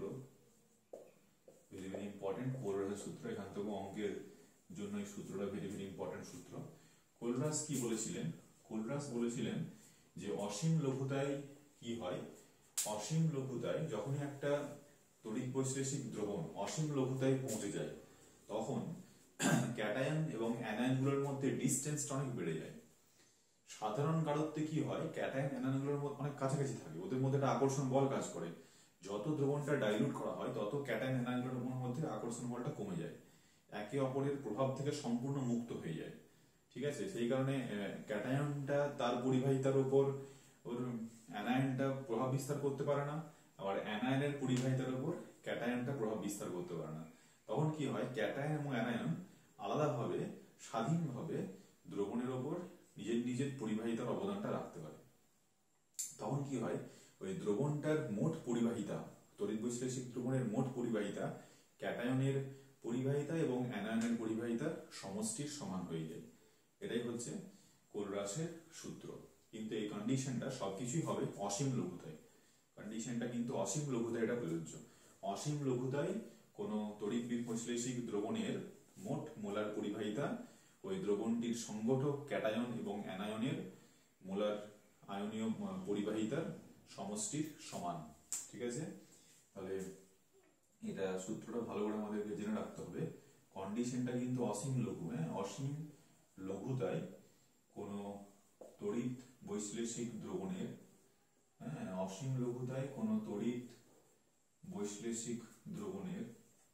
ভেরি ভেরি ইম্পর্টেন্ট। কোলরাসের সূত্র, এখান থেকে অঙ্কের জন্য এই সূত্রটা ভেরি ভেরি ইম্পর্টেন্ট সূত্র। কোলরাস কি বলেছিলেন? কোলরাস বলেছিলেন যে অসীম লঘুতায় কি হয়, অসীম লঘুতায় যখনই একটা তড়িৎ বৈশ্লেষিক দ্রবণ অসীম লঘুতায় পৌঁছে যায়, তখন ক্যাটায়ন এবং অ্যানায়নগুলোর মধ্যে ডিসটেন্সটা অনেক বেড়ে যায়। সাধারণ গাঢ়ত্বে কি হয়, ক্যাটায়ন অ্যানায়নগুলোর মধ্যে অনেক কাছাকাছি থাকে, ওদের মধ্যে একটা আকর্ষণ বল কাজ করে। যত দ্রবণটা ডাইলুট করা হয় তত ক্যাটায়ন অ্যানায়নগুলোর মধ্যে আকর্ষণ বলটা কমে যায়, একে অপরের প্রভাব থেকে সম্পূর্ণ মুক্ত হয়ে যায়। ঠিক আছে? সেই কারণে ক্যাটায়নটা তার পরিবাহিতার উপর ওর অ্যানায়নটা প্রভাব বিস্তার করতে পারে না, আবার অ্যানায়নের পরিবাহিতার উপর ক্যাটায়নটা প্রভাব বিস্তার করতে পারে না। তখন কি হয়, ক্যাটায়ন এবং অ্যানায়ন আলাদাভাবে স্বাধীনভাবে দ্রবণের ওপর নিজের নিজের পরিবাহিতার অবদানটা রাখতে পারে। তখন কি হয়, ওই দ্রবণটার মোট পরিবাহিতা, তড়িৎ বৈশ্লেষিক দ্রবণের মোট পরিবাহিতা ক্যাটায়নের পরিবাহিতা এবং অ্যানায়নের পরিবাহিতার সমষ্টির সমান হয়ে যায়। এটাই হচ্ছে কোলরাসের সূত্র। কিন্তু এই কন্ডিশনটা সবকিছুই হবে অসীম লঘুতায়। কন্ডিশনটা কিন্তু অসীম লঘুতায় এটা প্রযোজ্য। অসীম লঘুতায় কোনো তড়িৎ বৈশ্লেষিক দ্রবণের মোট মোলার পরিবাহিতা ওই দ্রবণটির সংগঠক ক্যাটায়ন এবং অ্যানায়নের মোলার আয়নীয় পরিবাহিতার সমষ্টির সমান। ঠিক আছে? তাহলে এটা সূত্রটা ভালো করে আমাদেরকে জেনে রাখতে হবে। কন্ডিশনটা কিন্তু অসীম লঘু। হ্যাঁ, অসীম লঘুতায় কোনো তড়িৎ বৈশ্লেষিক দ্রবণের, হ্যাঁ, অসীম লঘুতায় কোনো তড়িৎ বৈশ্লেষিক দ্রবণের,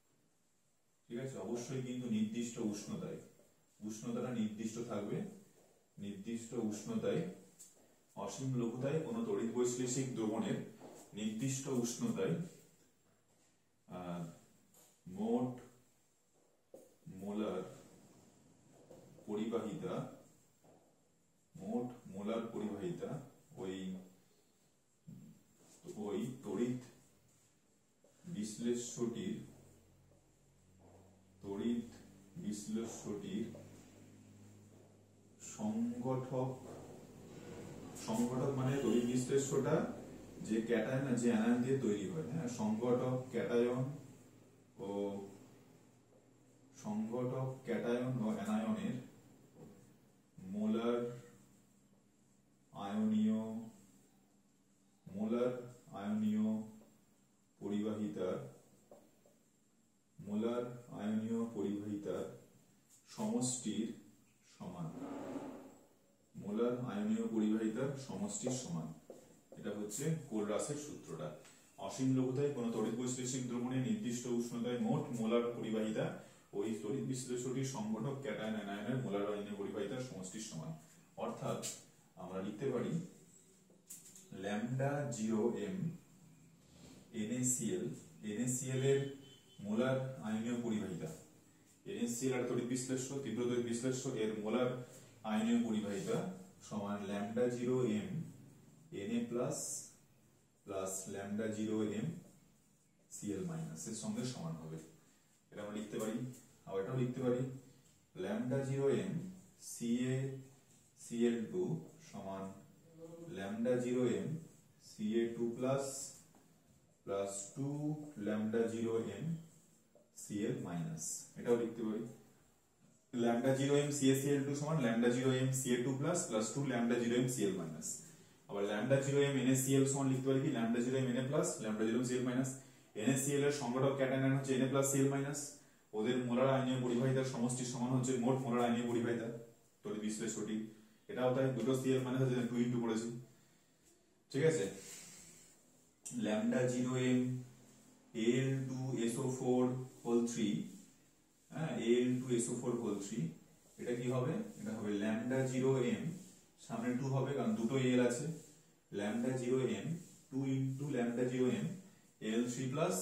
ঠিক আছে, অবশ্যই কিন্তু নির্দিষ্ট উষ্ণতায়, উষ্ণতাটা নির্দিষ্ট থাকবে, নির্দিষ্ট উষ্ণতায়, অসীম লঘুতায় কোনো তড়িৎ বৈশ্লেষিক দ্রবণের নির্দিষ্ট উষ্ণতায় মোট মোলার পরিবাহিতা, মোট মোলার পরিবাহিতা ওই তড়িৎ বিশ্লেষিক বিশ্লেষ্যটির সংগঠক, সংগঠক মানে তড়িৎ বিশ্লেষ্যটা যে ক্যাটায়ন যে অ্যানায়ন দিয়ে তৈরি হয়, হ্যাঁ, সংগঠক ক্যাটায়ন ও অ্যানায়নের মোলার আয়নীয় পরিবাহিতার সমষ্টির সমান, মোলার আয়নীয় পরিবাহিতার সমষ্টির সমান। এটা হচ্ছে কোলরাসের সূত্রটা। অসীম লঘুতায় কোন তড়িৎ বৈশ্লেষিক দ্রবণের নির্দিষ্ট উষ্ণতায় মোট মোলার পরিবাহিতা ওই তড়িৎ বিশ্লেষ্যটির সংগঠক ক্যাটায়ন অ্যানায়নের মোলার আয়নীয় পরিবাহিতার সমষ্টির সমান। অর্থাৎ আমরা লিখতে পারি λ0m NaCl এর মোলার আয়নীয় পরিবাহিতা, NaCl আর তড়িৎ বিশ্লেষ্য, তীব্র তড়িৎ বিশ্লেষ্য, এর মোলার আয়নীয় পরিবাহিতা সমান λ0m Na plus λ0m Cl minus এর সঙ্গে সমান হবে। এটা আমরা লিখতে পারি। আবার এটাও লিখতে পারি λ0m Cl2 সমান λ0m Ca2 plus 2 λ0m Cl minus. এটাও লিখতে পারি λ0m CaCl2 সমান λ0m Ca2 plus 2 λ0m Cl minus. আবার λ0m NaCl সমান লিখতে পারি কি λ0m Na plus λ0m Cl minus. NaCl এর সংগঠক ক্যাটায়ন হচ্ছে Na প্লাস Cl মাইনাস, ওদের মোলার আয়নীয় পরিবাহিতার সমষ্টির সমান হচ্ছে মোট মোলার আয়নীয় পরিবাহিতা তড়িৎ বিশ্লেষ্যটি। এটাও তাই, দুটো Cl মাইনাস আছে 2 ইনটু করেছি, ঠিক আছে। λ0m Al2SO4 whole 3, হ্যাঁ, Al2SO4 whole 3, এটা কি হবে? এটা হবে λ0m, সামনে 2 হবে কারণ দুটো Al আছে, λ0m 2 into λ0m Al3 plus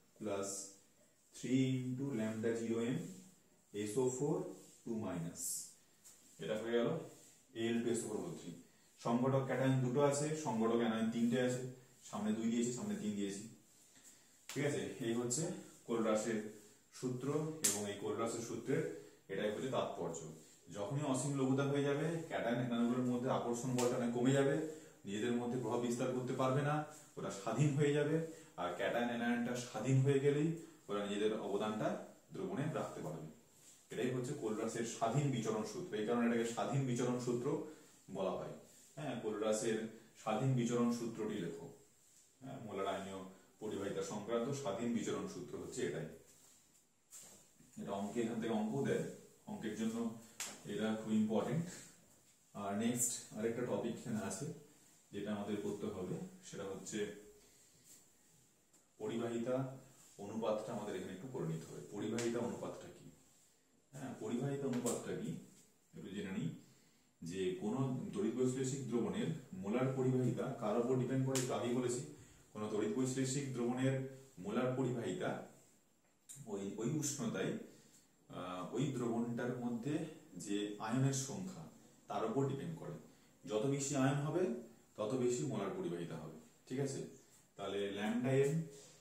3 into λ0m SO4 2 minus. এটা হয়ে গেল Al2SO4 whole 3। সংগঠক ক্যাটায়ন দুটো আছে, সংগঠক অ্যানায়ন তিনটে আছে, সামনে 2 দিয়েছি, সামনে 3 দিয়েছি, ঠিক আছে। এই হচ্ছে কোলরাসের সূত্র এবং এই কোলরাসের সূত্রের এটাই হচ্ছে তাৎপর্য। যখনই অসীম লঘুতা হয়ে যাবে, ক্যাটায়ন অ্যানায়নগুলোর মধ্যে আকর্ষণ বলটা অনেক কমে যাবে, নিজেদের মধ্যে প্রভাব বিস্তার করতে পারবে না, ওরা স্বাধীন হয়ে যাবে। আর ক্যাটায়ন অ্যানায়নটা স্বাধীন হয়ে গেলেই ওরা নিজেদের অবদানটা দ্রবণে রাখতে পারবে। এটাই হচ্ছে কোলরাসের স্বাধীন বিচরণ সূত্র। এই কারণে এটাকে স্বাধীন বিচরণ সূত্র বলা হয়। হ্যাঁ, কোলরাসের স্বাধীন বিচরণ সূত্রটি লেখো। হ্যাঁ, মোলার আয়নীয় পরিবাহিতা সংক্রান্ত স্বাধীন বিচরণ সূত্র হচ্ছে এটাই। এটা অঙ্কে, এখান থেকে অঙ্ক দেয়, অঙ্কের জন্য এটা খুব ইম্পর্টেন্ট। আর নেক্সট আরেকটা টপিক এখানে আছে যেটা আমাদের করতে হবে, সেটা হচ্ছে পরিবাহিতা অনুপাতটা আমাদের এখানে একটু করে নিতে হবে। পরিবাহিতা অনুপাতটা কি? হ্যাঁ, পরিবাহিতা অনুপাতটা কি একটু জেনে নিই। যে কোন তড়িৎ বৈশ্লেষিক দ্রবণের মোলার পরিবাহিতা কার উপর ডিপেন্ড করে, একটু আগেই বলেছি। কোন তড়িৎ বৈশ্লেষিক দ্রবণের মোলার পরিবাহিতা ওই উষ্ণতায় ওই দ্রবণটার মধ্যে যে আয়নের সংখ্যা তার উপর ডিপেন্ড করে। যত বেশি আয়ন হবে তত বেশি মোলার পরিবাহিতা হবে, ঠিক আছে। তাহলে λm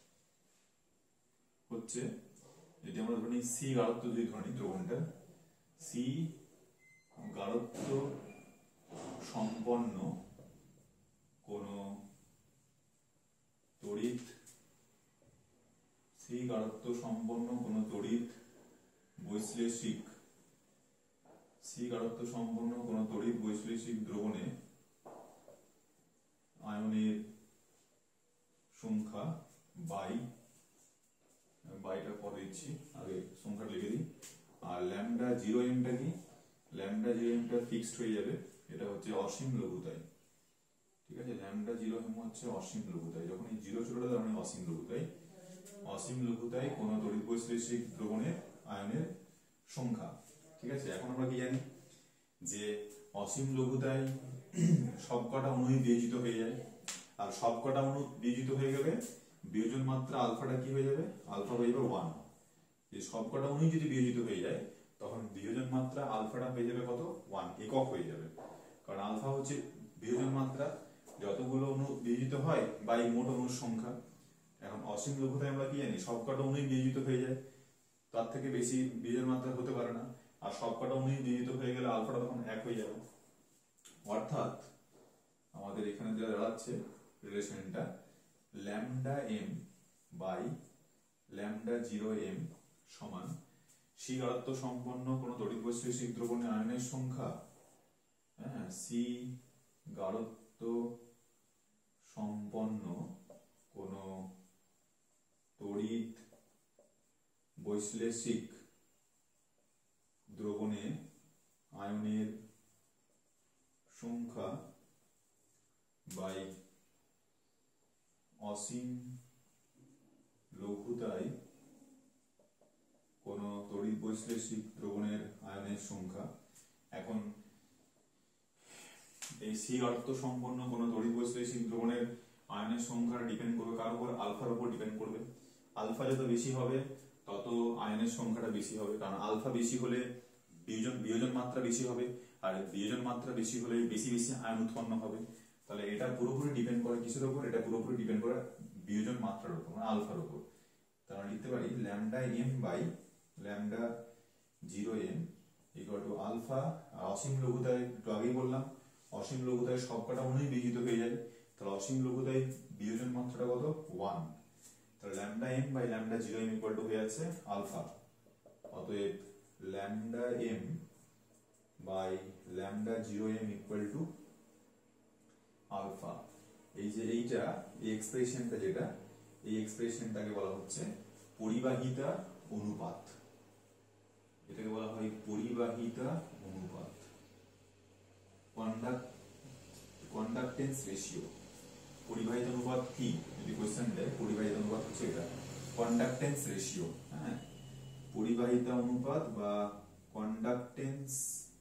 হচ্ছে, যদি আমরা ধরি সি গাঢ়ত্ব, যদি ধরি দ্রবণটা সি গাঢ়ত্ব সম্পন্ন কোন তড়িৎ, সি গাঢ়ত্ব সম্পন্ন কোন তড়িৎ বৈশ্লেষিক, সি গাঢ়ত্ব সম্পন্ন কোন তড়িৎ বৈশ্লেষিক দ্রবণে আয়নের সংখ্যা বাইটা পরে দিচ্ছি, আগে সংখ্যা লিখে দিই। আর λ0mটা কি? λ0mটা ফিক্সড হয়ে যাবে, এটা হচ্ছে অসীম লঘুতায়, ঠিক আছে। λ0m হচ্ছে অসীম লঘুতায়, যখন এই 0 চলে যাবে মানে অসীম লঘুতায়। অসীম লঘুতায় কোন তড়িৎ বৈশ্লেষিক দ্রবণের আয়নের সংখ্যা, ঠিক আছে। এখন আমরা কি জানি যে অসীম লঘুতায় সবকটা অণুই বিয়োজিত হয়ে যায়, আর সবকটা অণু বিয়োজিত হয়ে গেলে বিয়োজন মাত্রা আলফাটা কি হয়ে যাবে? আলফা হয়ে যাবে 1। যে সবকটা অণুই যদি বিয়োজিত হয়ে যায় তখন বিয়োজন মাত্রা আলফাটা হয়ে যাবে কত? 1, একক হয়ে যাবে। কারণ আলফা হচ্ছে বিয়োজন মাত্রা, যতগুলো অণু বিয়োজিত হয় বাই মোট অণুর সংখ্যা। এখন অসীম লঘুতায় আমরা কি জানি? সবকটা অণুই বিয়োজিত হয়ে যায়, তো তার থেকে বেশি বিয়োজন মাত্রা হতে পারে না, আর সবকটা অনুই বিয়োজিত হয়ে গেলে আলফাটা তখন 1 হয়ে যাবে। অর্থাৎ আমাদের এখানে যেটা দাঁড়াচ্ছে রিলেশনটা lambda M by lambda 0m সমান সি গাঢ়ত্ব সম্পন্ন কোন তড়িৎ বৈশ্লেষিক দ্রবণের আয়নের সংখ্যা, হ্যাঁ, সি গাঢ়ত্ব সম্পন্ন কোন তড়িৎ বৈশ্লেষিক দ্রবণে আয়নের সংখ্যা বাই অসীম লঘুতায় কোন তড়িৎ বৈশ্লেষিক দ্রবণের আয়নের সংখ্যা। এখন এই সি গাঢ়ত্ব সম্পন্ন কোন তড়িৎ বৈশ্লেষিক দ্রবণের আয়নের সংখ্যা ডিপেন্ড করবে কার উপর? আলফার উপর ডিপেন্ড করবে। আলফা যত বেশি হবে তত আয়নের সংখ্যাটা বেশি হবে, কারণ আলফা বেশি হলে বিয়োজন মাত্রা বেশি হবে, আর বিয়োজন মাত্রা বেশি হলে বেশি বেশি আয়ন উৎপন্ন হবে। তাহলে এটা পুরোপুরি ডিপেন্ড করে কিসের উপর? এটা পুরোপুরি ডিপেন্ড করে বিয়োজন মাত্রার উপর, মানে আলফার উপর। তাহলে লিখতে পারি lambda M by lambda 0m equal to alpha. আর অসীম লঘুতায় একটু আগেই বললাম অসীম লঘুতায় সবকটা অনুই বিয়োজিত হয়ে যায়, তাহলে অসীম লঘুতায় বিয়োজন মাত্রাটা কত? 1। তাহলে lambda M by lambda 0m equal to হয়ে যাচ্ছে আলফা। অতএব lambda M by lambda 0m equal to alpha. এই যে এইটা এই এক্সপ্রেশনটা যেটা এই এক্সপ্রেশনটাকে বলা হচ্ছে পরিবাহিতা অনুপাত। এটাকে বলা হয় পরিবাহিতা অনুপাত, কন্ডাক্টেন্স রেশিও। পরিবাহিতা অনুপাত কি যদি কোশ্চেন দেয়, পরিবাহিতা অনুপাত হচ্ছে এটা কন্ডাক্টেন্স রেশিও। হ্যাঁ, পরিবাহিতা অনুপাত বা conductance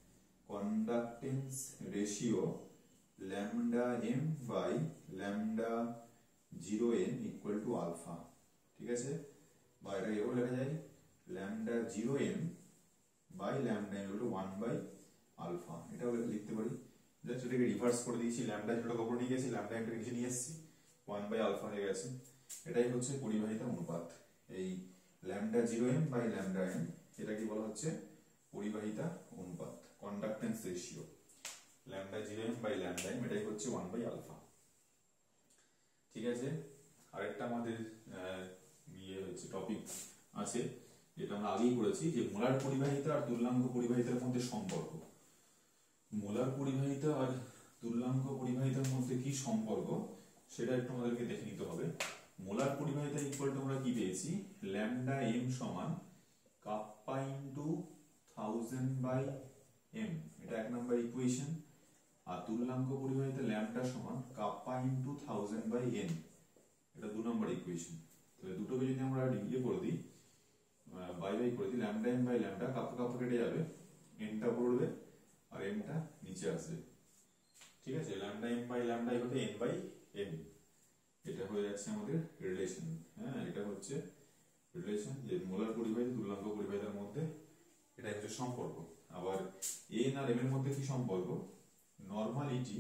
ratio lambda M by lambda 0m equal to alpha. ঠিক আছে, বা এটা এও লেখা যায় lambda 0m by lambda equal to 1 by alpha. এটাও লিখতে পারি। জাস্ট এটাকে রিভার্স করে দিয়েছি, ল্যামডা 0টাকে উপরে নিয়ে গেছি, ল্যামডা এটাকে নিচে নিয়ে এসেছি, 1 বাই আলফা হয়ে গেছে। এটাই হচ্ছে পরিবাহিতা অনুপাত। এই lambda 0m by lambda m এটাকে বলা হচ্ছে পরিবাহিতা অনুপাত, conductance ratio. Lambda 0m by lambda m এটাই হচ্ছে 1 বাই আলফা। ঠিক আছে, আরেকটা আমাদের টপিক আছে যেটা আমরা আগেই করেছি, যে মোলার পরিবাহিতা আর তুল্যাঙ্ক পরিবাহিতার মধ্যে সম্পর্ক। মোলার পরিবাহিতা আর তুল্যাঙ্ক পরিবাহিতার মধ্যে কি সম্পর্ক সেটা একটু আমাদেরকে দেখে নিতে হবে। মোলার পরিবাহিতা ইকুয়াল টু আমরা কি পেয়েছি? ল্যামডা এম সমান কাপ্পা ইনটু 1000 বাই এম, এটা 1 নম্বর ইকুয়েশন। আর তুল্যাঙ্ক পরিবাহিতা ল্যামডা সমান কাপ্পা ইনটু 1000 বাই এন, এটা 2 নম্বর ইকুয়েশন। তাহলে দুটোকে যদি আমরা ইয়ে করে দিই, বাই বাই করে দিই, lambda M by lambda, kappa kappa কেটে যাবে, এনটা পড়বে আর এমটা নিচে আসবে। ঠিক আছে, lambda M by lambda equal to n by m, এটা হয়ে যাচ্ছে আমাদের রিলেশন। হ্যাঁ, এটা হচ্ছে রিলেশন যে মোলার পরিবাহিতা তুল্যাঙ্ক পরিবাহিতার মধ্যে এটা হচ্ছে সম্পর্ক। আবার এন আর এম এর মধ্যে কি সম্পর্ক? নরমালিটি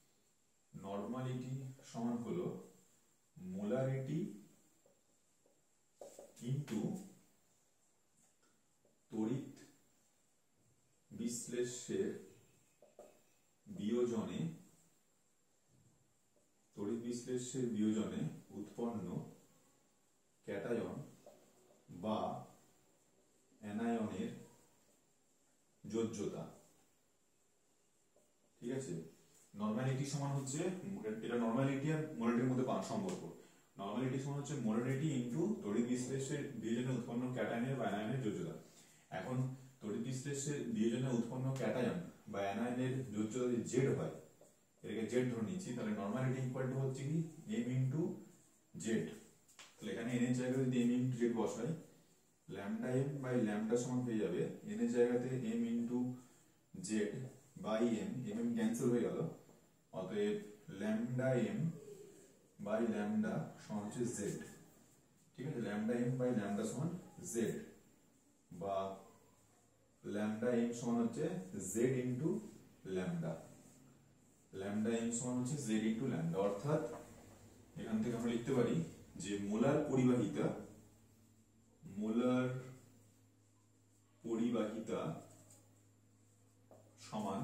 সমান হলো মোলারিটি ইনটু তড়িৎ বিশ্লেষ্যের বিয়োজনে উৎপন্ন ক্যাটায়ন বা অ্যানায়নের যোজ্যতা। ঠিক আছে, নরমালিটি সমান হচ্ছে, এটা নরমালিটি আর মোলারিটির মধ্যে সম্পর্ক। নরমালিটি সমান হচ্ছে মোলারিটি ইনটু তড়িৎ বিশ্লেষ্যের বিয়োজনে উৎপন্ন ক্যাটায়নের বা অ্যানায়নের যোজ্যতা। এখন তড়িৎ বিশ্লেষ্যের বিয়োজনে উৎপন্ন ক্যাটায়ন বা অ্যানায়নের যোজ্যতা যদি জেড হয়, এটাকে জেড ধরে নিচ্ছি, তাহলে নরমালিটি ইকুয়াল টু হচ্ছে কি এম ইনটু জেড। তাহলে এখানে এন এর জায়গায় যদি এম ইনটু জেড বসাই, ল্যামডা এম বাই ল্যামডা সমান হয়ে যাবে এন এর জায়গাতে m into z by m, m cancel হয়ে গেল। অতএব ল্যামডা এম বাই ল্যামডা সমান হচ্ছে জেড। ঠিক আছে, ল্যামডা এম বাই ল্যামডা সমান জেড, বা ল্যামডা এম সমান হচ্ছে Z into lambda. Lambda M সমান হচ্ছে জেড ইনটু ল্যামডা। অর্থাৎ এখান থেকে আমরা লিখতে পারি যে মোলার পরিবাহিতা সমান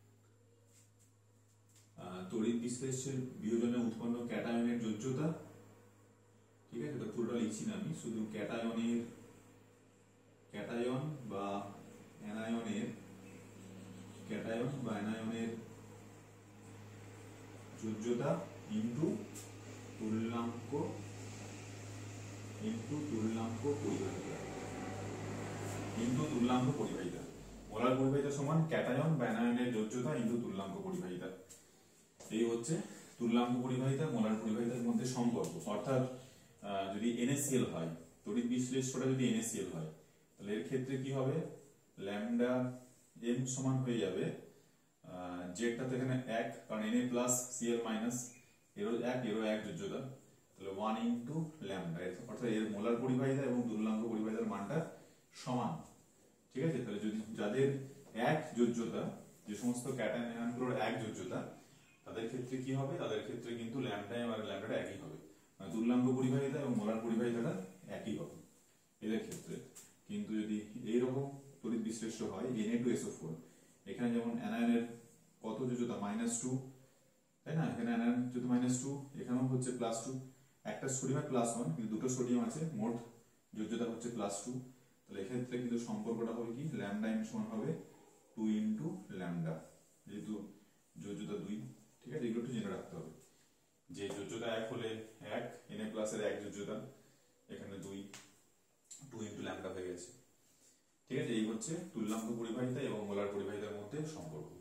তড়িৎ বিশ্লেষের বিয়োজনে উৎপন্ন ক্যাটায়নের যোজ্যতা। ঠিক আছে, এটা পুরোটা লিখছি না আমি, শুধু ক্যাটায়ন বা অ্যানায়নের যোজ্যতা ইনটু তুল্যাঙ্ক পরিবাহিতা। মোলার পরিবাহিতা সমান ক্যাটায়ন বা অ্যানায়নের যোজ্যতা ইনটু তুল্যাঙ্ক পরিবাহিতা। এই হচ্ছে তুল্যাঙ্ক পরিবাহিতা মোলার পরিবাহিতার মধ্যে সম্পর্ক। অর্থাৎ যদি NaCl হয়, তড়িৎ বিশ্লেষ্যটা যদি NaCl হয়, তাহলে এর ক্ষেত্রে কি হবে, ল্যামডা m সমান হয়ে যাবে, জেডটা তো এখানে 1, কারণ Na প্লাস Cl মাইনাস, এরও 1 যোজ্যতা, তাহলে 1 ইন্টু ল্যামডা। অর্থাৎ এর মোলার পরিবাহিতা এবং তুল্যাঙ্ক পরিবাহিতার মানটা সমান। ঠিক আছে, তাহলে যদি যাদের 1 যোজ্যতা, যে সমস্ত ক্যাটায়ন আয়নগুলোর 1 যোজ্যতা, তাদের ক্ষেত্রে কি হবে, তাদের ক্ষেত্রে কিন্তু ল্যামডা আর ল্যামডাটা একই হবে, মানে তুল্যাঙ্ক পরিবাহিতা এবং মোলার পরিবাহিতাটা একই হবে এদের ক্ষেত্রে। কিন্তু যদি এইরকম তড়িৎ বিশ্লেষ্য হয় Na2SO4, এখানে যেমন অ্যানায়নের কত যোজ্যতা, -2, তাই না, এখানে অ্যানায়ন যেহেতু -2, এখানেও হচ্ছে +2, একটা সোডিয়াম +1, কিন্তু দুটো সোডিয়াম আছে, মোট যোজ্যতা হচ্ছে +2, তাহলে এক্ষেত্রে কিন্তু সম্পর্কটা হবে কি, ল্যামডা m সমান হবে 2 ইন্টু ল্যামডা, যেহেতু যোজ্যতা 2। ঠিক আছে, এগুলো একটু জেনে রাখতে হবে যে যোজ্যতা 1 হলে 1, Na প্লাসের 1 যোজ্যতা, এখানে 2 ইন্টু ল্যামডা হয়ে গেছে। ঠিক আছে, এই হচ্ছে তুল্যাঙ্ক পরিবাহিতা এবং মোলার পরিবাহিতার মধ্যে সম্পর্ক।